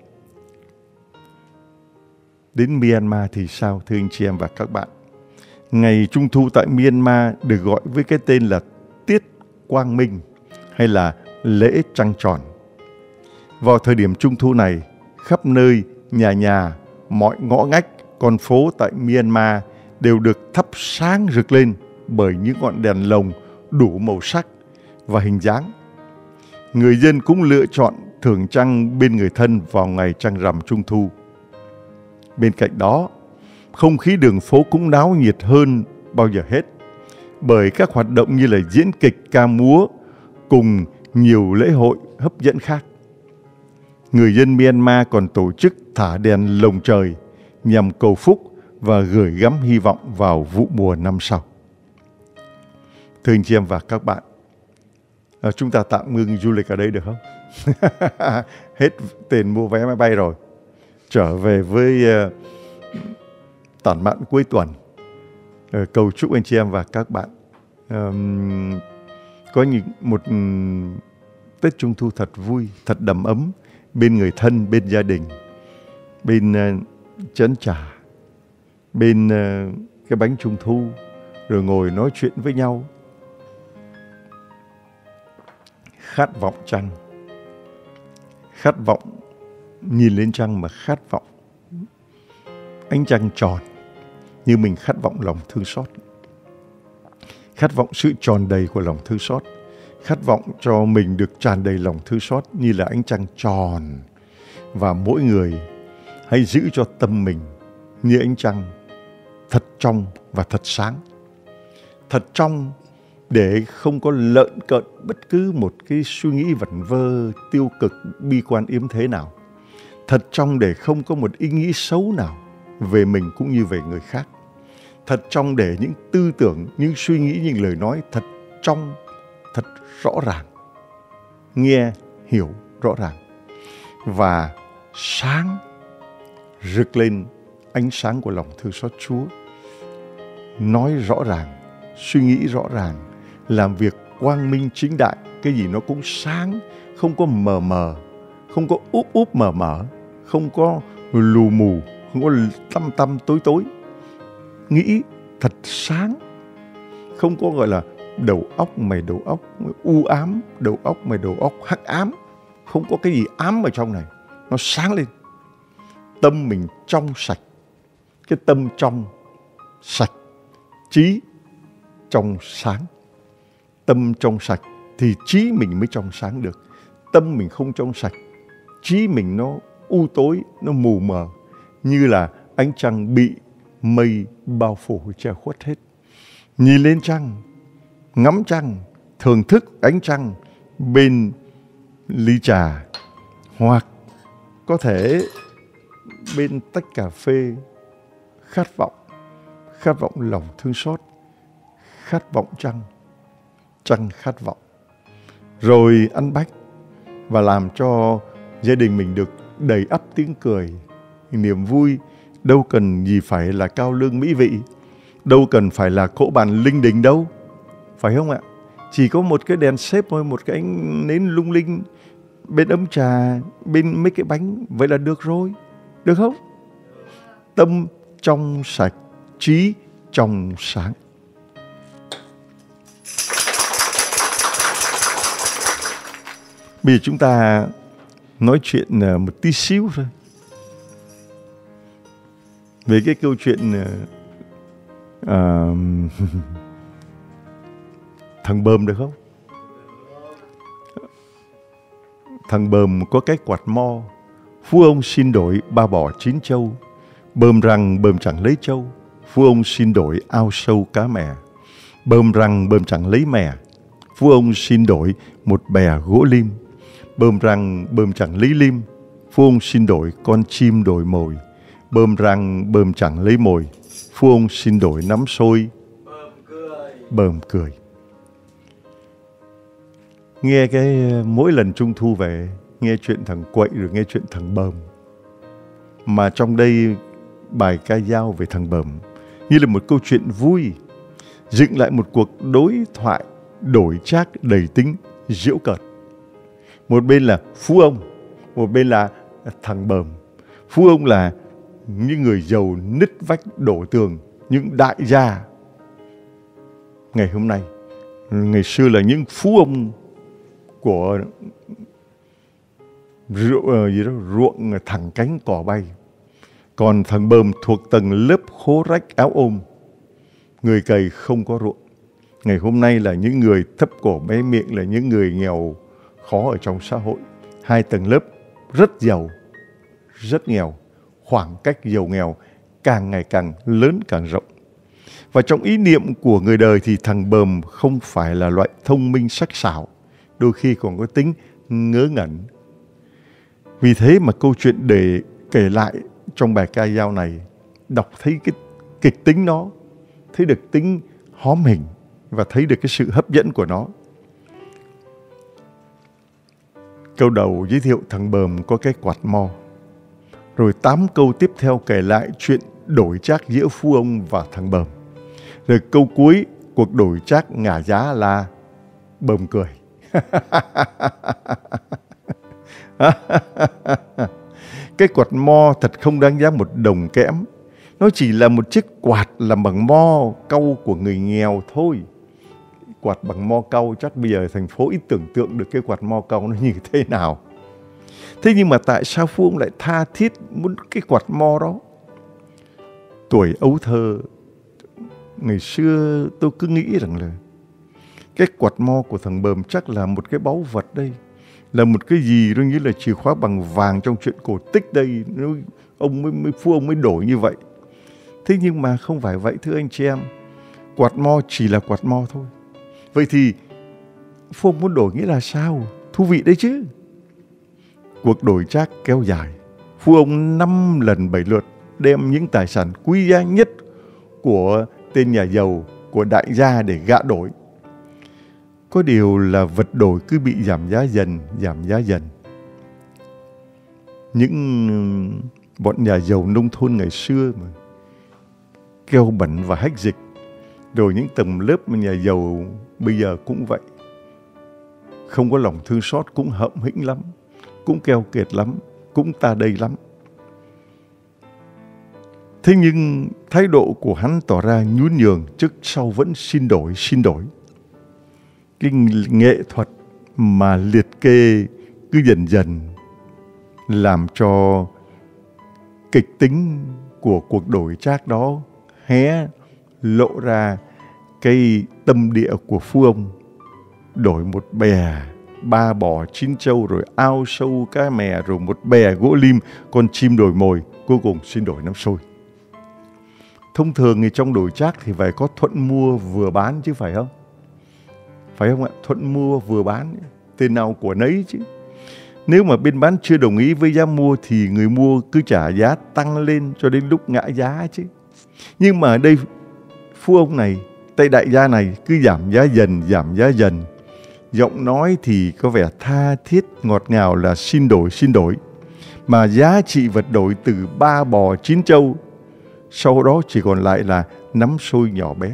Đến Myanmar thì sao, thưa anh chị em và các bạn? Ngày Trung thu tại Myanmar được gọi với cái tên là Tiết Quang Minh hay là lễ trăng tròn. Vào thời điểm Trung thu này, khắp nơi, nhà nhà, mọi ngõ ngách, con phố tại Myanmar đều được thắp sáng rực lên bởi những ngọn đèn lồng đủ màu sắc và hình dáng. Người dân cũng lựa chọn thưởng trăng bên người thân vào ngày trăng rằm Trung thu. Bên cạnh đó, không khí đường phố cũng náo nhiệt hơn bao giờ hết bởi các hoạt động như là diễn kịch, ca múa cùng nhiều lễ hội hấp dẫn khác. Người dân Myanmar còn tổ chức thả đèn lồng trời nhằm cầu phúc và gửi gắm hy vọng vào vụ mùa năm sau. Thưa anh chị em và các bạn, à, chúng ta tạm ngưng du lịch ở đây được không? Hết tiền mua vé máy bay rồi. Trở về với uh, tản mạn cuối tuần. Uh, cầu chúc anh chị em và các bạn um, có những một um, Tết Trung thu thật vui, thật đầm ấm bên người thân, bên gia đình, bên uh, chén trà, bên uh, cái bánh Trung thu, rồi ngồi nói chuyện với nhau. Khát vọng trăng, khát vọng nhìn lên trăng mà khát vọng ánh trăng tròn như mình khát vọng lòng thương xót. Khát vọng sự tròn đầy của lòng thương xót. Khát vọng cho mình được tràn đầy lòng thương xót như là ánh trăng tròn. Và mỗi người hãy giữ cho tâm mình như ánh trăng thật trong và thật sáng. Thật trong để không có lợn cợn bất cứ một cái suy nghĩ vẩn vơ, tiêu cực, bi quan yếm thế nào. Thật trong để không có một ý nghĩ xấu nào về mình cũng như về người khác. Thật trong để những tư tưởng, những suy nghĩ, những lời nói thật trong, thật rõ ràng. Nghe, hiểu rõ ràng. Và sáng, rực lên ánh sáng của lòng thương xót Chúa. Nói rõ ràng, suy nghĩ rõ ràng, làm việc quang minh chính đại. Cái gì nó cũng sáng, không có mờ mờ, không có úp úp mờ mờ, không có lù mù, không có tăm tăm tối tối. Nghĩ thật sáng, không có gọi là đầu óc mày đầu óc u ám, đầu óc mày đầu óc hắc ám. Không có cái gì ám ở trong này, nó sáng lên. Tâm mình trong sạch, cái tâm trong sạch, trí trong sáng. Tâm trong sạch thì trí mình mới trong sáng được. Tâm mình không trong sạch, trí mình nó u tối, nó mù mờ, như là ánh trăng bị mây bao phủ che khuất hết. Nhìn lên trăng, ngắm trăng, thưởng thức ánh trăng bên ly trà, hoặc có thể bên tách cà phê, khát vọng, khát vọng lòng thương xót, khát vọng trăng, trăng khát vọng. Rồi ăn bánh và làm cho gia đình mình được đầy ắp tiếng cười, niềm vui đâu cần gì phải là cao lương mỹ vị, đâu cần phải là cỗ bàn linh đình đâu, phải không ạ? Chỉ có một cái đèn xếp thôi, một cái ánh nến lung linh, bên ấm trà, bên mấy cái bánh, vậy là được rồi, được không? Tâm trong sạch, trí trong sáng. Bây giờ chúng ta nói chuyện một tí xíu thôi về cái câu chuyện uh, thằng Bờm, được không? Thằng Bờm có cái quạt mo, phú ông xin đổi ba bò chín trâu. Bờm rằng Bờm chẳng lấy trâu, phú ông xin đổi ao sâu cá mè. Bờm rằng Bờm chẳng lấy mè, phú ông xin đổi một bè gỗ lim. Bờm rằng Bờm chẳng lấy lim, phú ông xin đổi con chim đổi mồi. Bờm rằng Bờm chẳng lấy mồi, phú ông xin đổi nắm xôi. Bờm cười. Nghe cái mỗi lần Trung thu về, nghe chuyện thằng Quậy rồi nghe chuyện thằng Bờm. Mà trong đây bài ca dao về thằng Bờm như là một câu chuyện vui, dựng lại một cuộc đối thoại đổi trác đầy tính giễu cợt. Một bên là phú ông, một bên là thằng Bờm. Phú ông là những người giàu nứt vách đổ tường, những đại gia ngày hôm nay. Ngày xưa là những phú ông của ruộng, gì đó, ruộng thẳng cánh cỏ bay. Còn thằng Bờm thuộc tầng lớp khố rách áo ôm, người cày không có ruộng. Ngày hôm nay là những người thấp cổ bé miệng, là những người nghèo khó ở trong xã hội. Hai tầng lớp rất giàu, rất nghèo. Khoảng cách giàu nghèo càng ngày càng lớn càng rộng. Và trong ý niệm của người đời thì thằng Bờm không phải là loại thông minh sắc sảo, đôi khi còn có tính ngớ ngẩn. Vì thế mà câu chuyện để kể lại trong bài ca dao này, đọc thấy cái kịch tính nó, thấy được tính hóm hình và thấy được cái sự hấp dẫn của nó. Câu đầu giới thiệu thằng Bờm có cái quạt mo. Rồi tám câu tiếp theo kể lại chuyện đổi trác giữa phú ông và thằng Bờm. Rồi câu cuối, cuộc đổi trác ngả giá là Bờm cười. Cái quạt mo thật không đáng giá một đồng kẽm. Nó chỉ là một chiếc quạt làm bằng mo cau của người nghèo thôi. Quạt bằng mo cau chắc bây giờ thành phố ít tưởng tượng được cái quạt mo cau nó như thế nào. Thế nhưng mà tại sao phú ông lại tha thiết muốn cái quạt mo đó? Tuổi ấu thơ, ngày xưa tôi cứ nghĩ rằng là cái quạt mo của thằng Bờm chắc là một cái báu vật đây, là một cái gì đó như là chìa khóa bằng vàng trong chuyện cổ tích đây. Ông mới, mới phú ông mới đổi như vậy. Thế nhưng mà không phải vậy thưa anh chị em. Quạt mo chỉ là quạt mo thôi. Vậy thì phú ông muốn đổi nghĩa là sao? Thú vị đấy chứ. Cuộc đổi trác kéo dài. Phú ông năm lần bảy lượt đem những tài sản quý giá nhất của tên nhà giàu, của đại gia để gạ đổi. Có điều là vật đổi cứ bị giảm giá dần, giảm giá dần. Những bọn nhà giàu nông thôn ngày xưa mà keo bẩn và hách dịch, rồi những tầng lớp nhà giàu bây giờ cũng vậy. Không có lòng thương xót, cũng hậm hĩnh lắm, cũng keo kiệt lắm, cũng ta đây lắm. Thế nhưng thái độ của hắn tỏ ra nhún nhường, trước sau vẫn xin đổi, xin đổi. Cái nghệ thuật mà liệt kê cứ dần dần làm cho kịch tính của cuộc đổi trác đó hé lộ ra cái tâm địa của phú ông. Đổi một bè ba bò chín trâu, rồi ao sâu cá mè, rồi một bè gỗ lim, con chim đổi mồi, cuối cùng xin đổi nắm xôi. Thông thường thì trong đổi trác thì phải có thuận mua vừa bán chứ phải không? Phải không ạ? Thuận mua vừa bán, tên nào của nấy chứ. Nếu mà bên bán chưa đồng ý với giá mua thì người mua cứ trả giá tăng lên cho đến lúc ngã giá chứ. Nhưng mà ở đây phú ông này, tay đại gia này cứ giảm giá dần, giảm giá dần. Giọng nói thì có vẻ tha thiết ngọt ngào là xin đổi, xin đổi. mà giá trị vật đổi từ ba bò chín trâu, sau đó chỉ còn lại là nắm xôi nhỏ bé.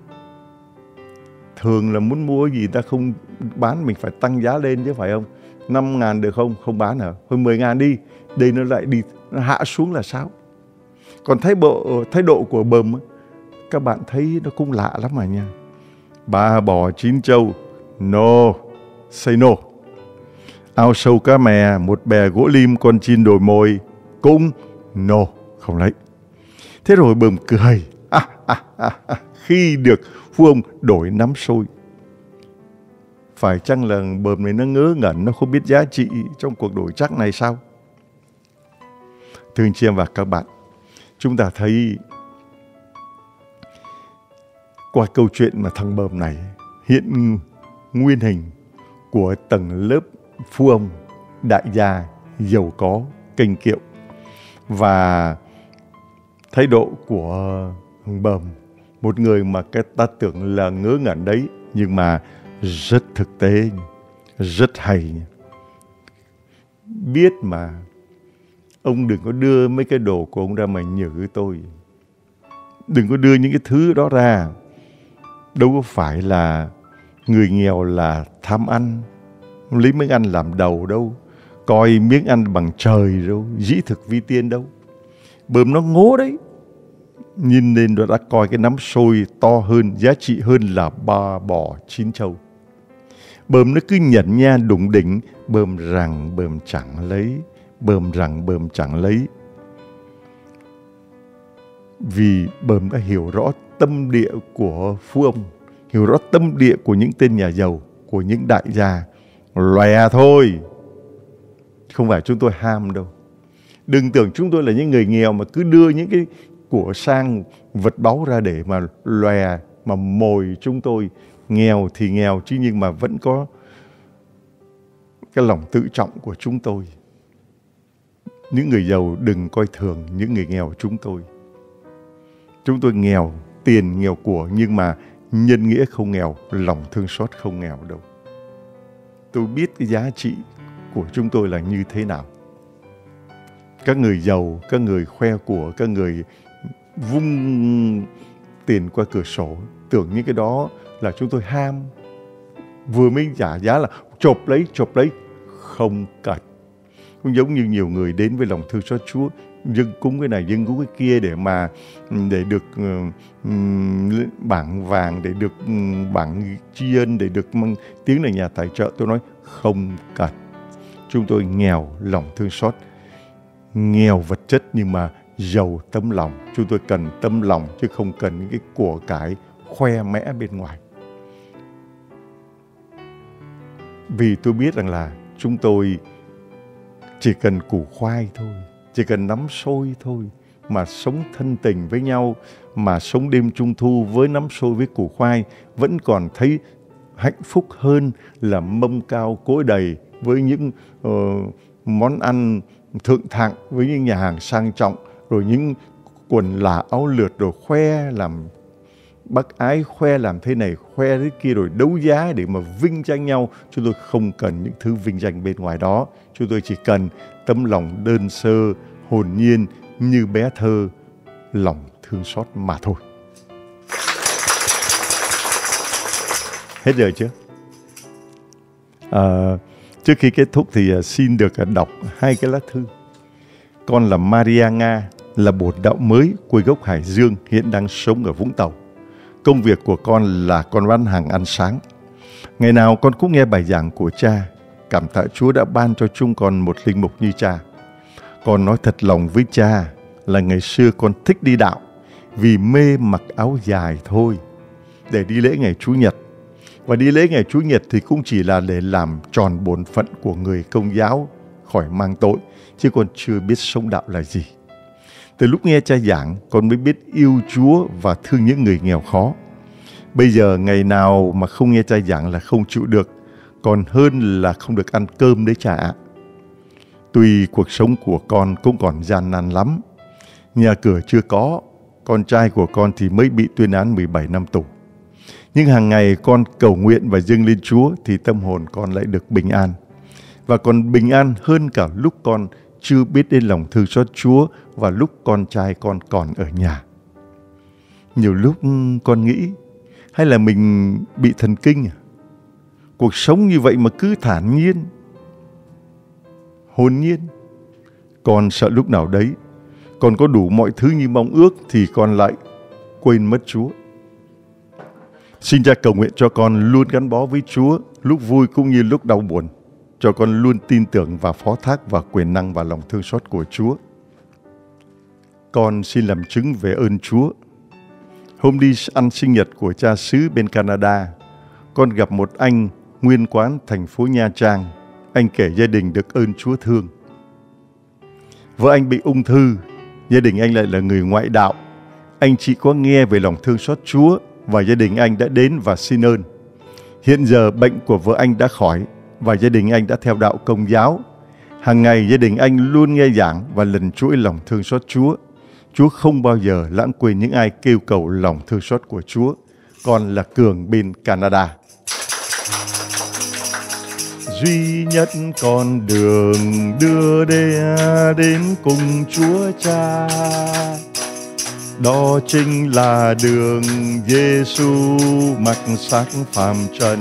Thường là muốn mua gì ta không bán, mình phải tăng giá lên chứ phải không? năm ngàn được không? Không bán hả? Thôi mười ngàn đi. Đây nó lại đi, nó hạ xuống là sao? Còn thái độ, thái độ của Bờm, các bạn thấy nó cũng lạ lắm mà nha. Ba bò chín trâu, no, say no. Ao sâu cá mè, một bè gỗ lim, con chim đồi mồi, cũng no, không lấy. Thế rồi Bờm cười, à, à, à, à, khi được phu ông đổi nắm xôi. Phải chăng là Bờm này nó ngớ ngẩn, nó không biết giá trị trong cuộc đổi trác này sao? Thưa anh chị em và các bạn, chúng ta thấy qua câu chuyện mà thằng Bờm này hiện nguyên hình của tầng lớp phu ông, đại gia, giàu có, kênh kiệu. Và thái độ của thằng Bờm, một người mà cái ta tưởng là ngớ ngẩn đấy, nhưng mà rất thực tế, rất hay. Biết mà, ông đừng có đưa mấy cái đồ của ông ra mà nhử tôi. Đừng có đưa những cái thứ đó ra. Đâu có phải là người nghèo là tham ăn, lấy miếng ăn làm đầu đâu, coi miếng ăn bằng trời đâu, dĩ thực vi tiên đâu. Bờm nó ngố đấy. Nhìn nên nó đã coi cái nắm xôi to hơn, giá trị hơn là ba bò chín trâu. Bờm nó cứ nhẫn nha đụng đỉnh, Bờm rằng Bờm chẳng lấy, Bờm rằng Bờm chẳng lấy. Vì Bờm đã hiểu rõ tâm địa của phú ông, hiểu rõ tâm địa của những tên nhà giàu, của những đại gia. Lòe thôi, không phải chúng tôi ham đâu. Đừng tưởng chúng tôi là những người nghèo mà cứ đưa những cái của sang vật báu ra để mà lòe, mà mồi chúng tôi. Nghèo thì nghèo chứ nhưng mà vẫn có cái lòng tự trọng của chúng tôi. Những người giàu đừng coi thường những người nghèo chúng tôi. Chúng tôi nghèo tiền, nghèo của, nhưng mà nhân nghĩa không nghèo, lòng thương xót không nghèo đâu. Tôi biết cái giá trị của chúng tôi là như thế nào. Các người giàu, các người khoe của, các người vung tiền qua cửa sổ, tưởng những cái đó là chúng tôi ham. Vừa mới trả giá là chộp lấy, chộp lấy. Không cần. Cũng giống như nhiều người đến với lòng thương xót Chúa, dâng cúng cái này, dâng cúng cái kia để mà để được um, bảng vàng, để được um, bảng tri ân, để được mang tiếng là nhà tài trợ. Tôi nói không cần. Chúng tôi nghèo lòng thương xót, nghèo vật chất nhưng mà giàu tấm lòng. Chúng tôi cần tấm lòng chứ không cần những cái của cải khoe mẽ bên ngoài. Vì tôi biết rằng là chúng tôi chỉ cần củ khoai thôi, chỉ cần nắm xôi thôi, mà sống thân tình với nhau, mà sống đêm trung thu với nắm xôi với củ khoai, vẫn còn thấy hạnh phúc hơn là mâm cao cỗ đầy với những uh, món ăn thượng hạng, với những nhà hàng sang trọng, rồi những quần là áo lượt, rồi khoe làm bác ái, khoe làm thế này, khoe thế kia, rồi đấu giá để mà vinh danh nhau. Chúng tôi không cần những thứ vinh danh bên ngoài đó. Chúng tôi chỉ cần tấm lòng đơn sơ, hồn nhiên như bé thơ, lòng thương xót mà thôi. Hết giờ chưa? À, trước khi kết thúc thì xin được đọc hai cái lá thư. Con là Maria Nga, là bổn đạo mới, quê gốc Hải Dương, hiện đang sống ở Vũng Tàu. Công việc của con là con bán hàng ăn sáng. Ngày nào con cũng nghe bài giảng của cha. Cảm tạ Chúa đã ban cho chúng con một linh mục như cha. Con nói thật lòng với cha là ngày xưa con thích đi đạo vì mê mặc áo dài thôi, để đi lễ ngày Chủ nhật. Và đi lễ ngày Chủ nhật thì cũng chỉ là để làm tròn bổn phận của người Công giáo, khỏi mang tội, chứ con chưa biết sống đạo là gì. Từ lúc nghe cha giảng, con mới biết yêu Chúa và thương những người nghèo khó. Bây giờ ngày nào mà không nghe cha giảng là không chịu được, còn hơn là không được ăn cơm đấy cha ạ. Tuy cuộc sống của con cũng còn gian nan lắm. Nhà cửa chưa có, con trai của con thì mới bị tuyên án mười bảy năm tù. Nhưng hàng ngày con cầu nguyện và dâng lên Chúa thì tâm hồn con lại được bình an. Và còn bình an hơn cả lúc con chưa biết đến lòng thương xót Chúa vào lúc con trai con còn ở nhà. Nhiều lúc con nghĩ, hay là mình bị thần kinh à? Cuộc sống như vậy mà cứ thản nhiên, hồn nhiên. Con sợ lúc nào đấy, con có đủ mọi thứ như mong ước thì con lại quên mất Chúa. Xin Cha cầu nguyện cho con luôn gắn bó với Chúa, lúc vui cũng như lúc đau buồn. Cho con luôn tin tưởng và phó thác vào quyền năng và lòng thương xót của Chúa. Con xin làm chứng về ơn Chúa. Hôm đi ăn sinh nhật của cha xứ bên Canada, con gặp một anh nguyên quán thành phố Nha Trang. Anh kể gia đình được ơn Chúa thương. Vợ anh bị ung thư, gia đình anh lại là người ngoại đạo. Anh chỉ có nghe về lòng thương xót Chúa và gia đình anh đã đến và xin ơn. Hiện giờ bệnh của vợ anh đã khỏi và gia đình anh đã theo đạo Công giáo. Hàng ngày gia đình anh luôn nghe giảng và lần chuỗi lòng thương xót Chúa. Chúa không bao giờ lãng quên những ai kêu cầu lòng thương xót của Chúa. Con là Cường bên Canada. Duy nhất con đường đưa đến cùng Chúa Cha, đó chính là đường Giêsu mặc xác phàm trần.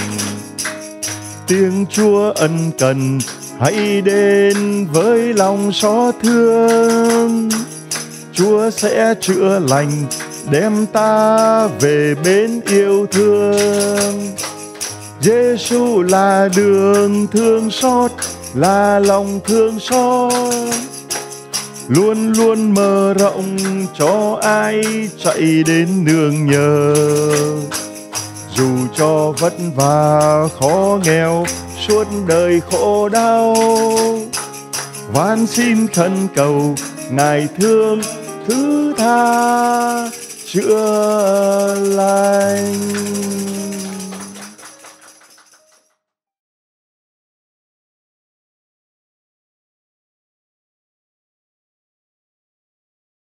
Tiếng Chúa ân cần hãy đến với lòng xót thương. Chúa sẽ chữa lành, đem ta về bên yêu thương. Giêsu là đường thương xót, là lòng thương xót, luôn luôn mở rộng cho ai chạy đến nương nhờ. Dù cho vất vả khó nghèo suốt đời khổ đau, van xin khẩn cầu Ngài thương thứ tha chữa lành.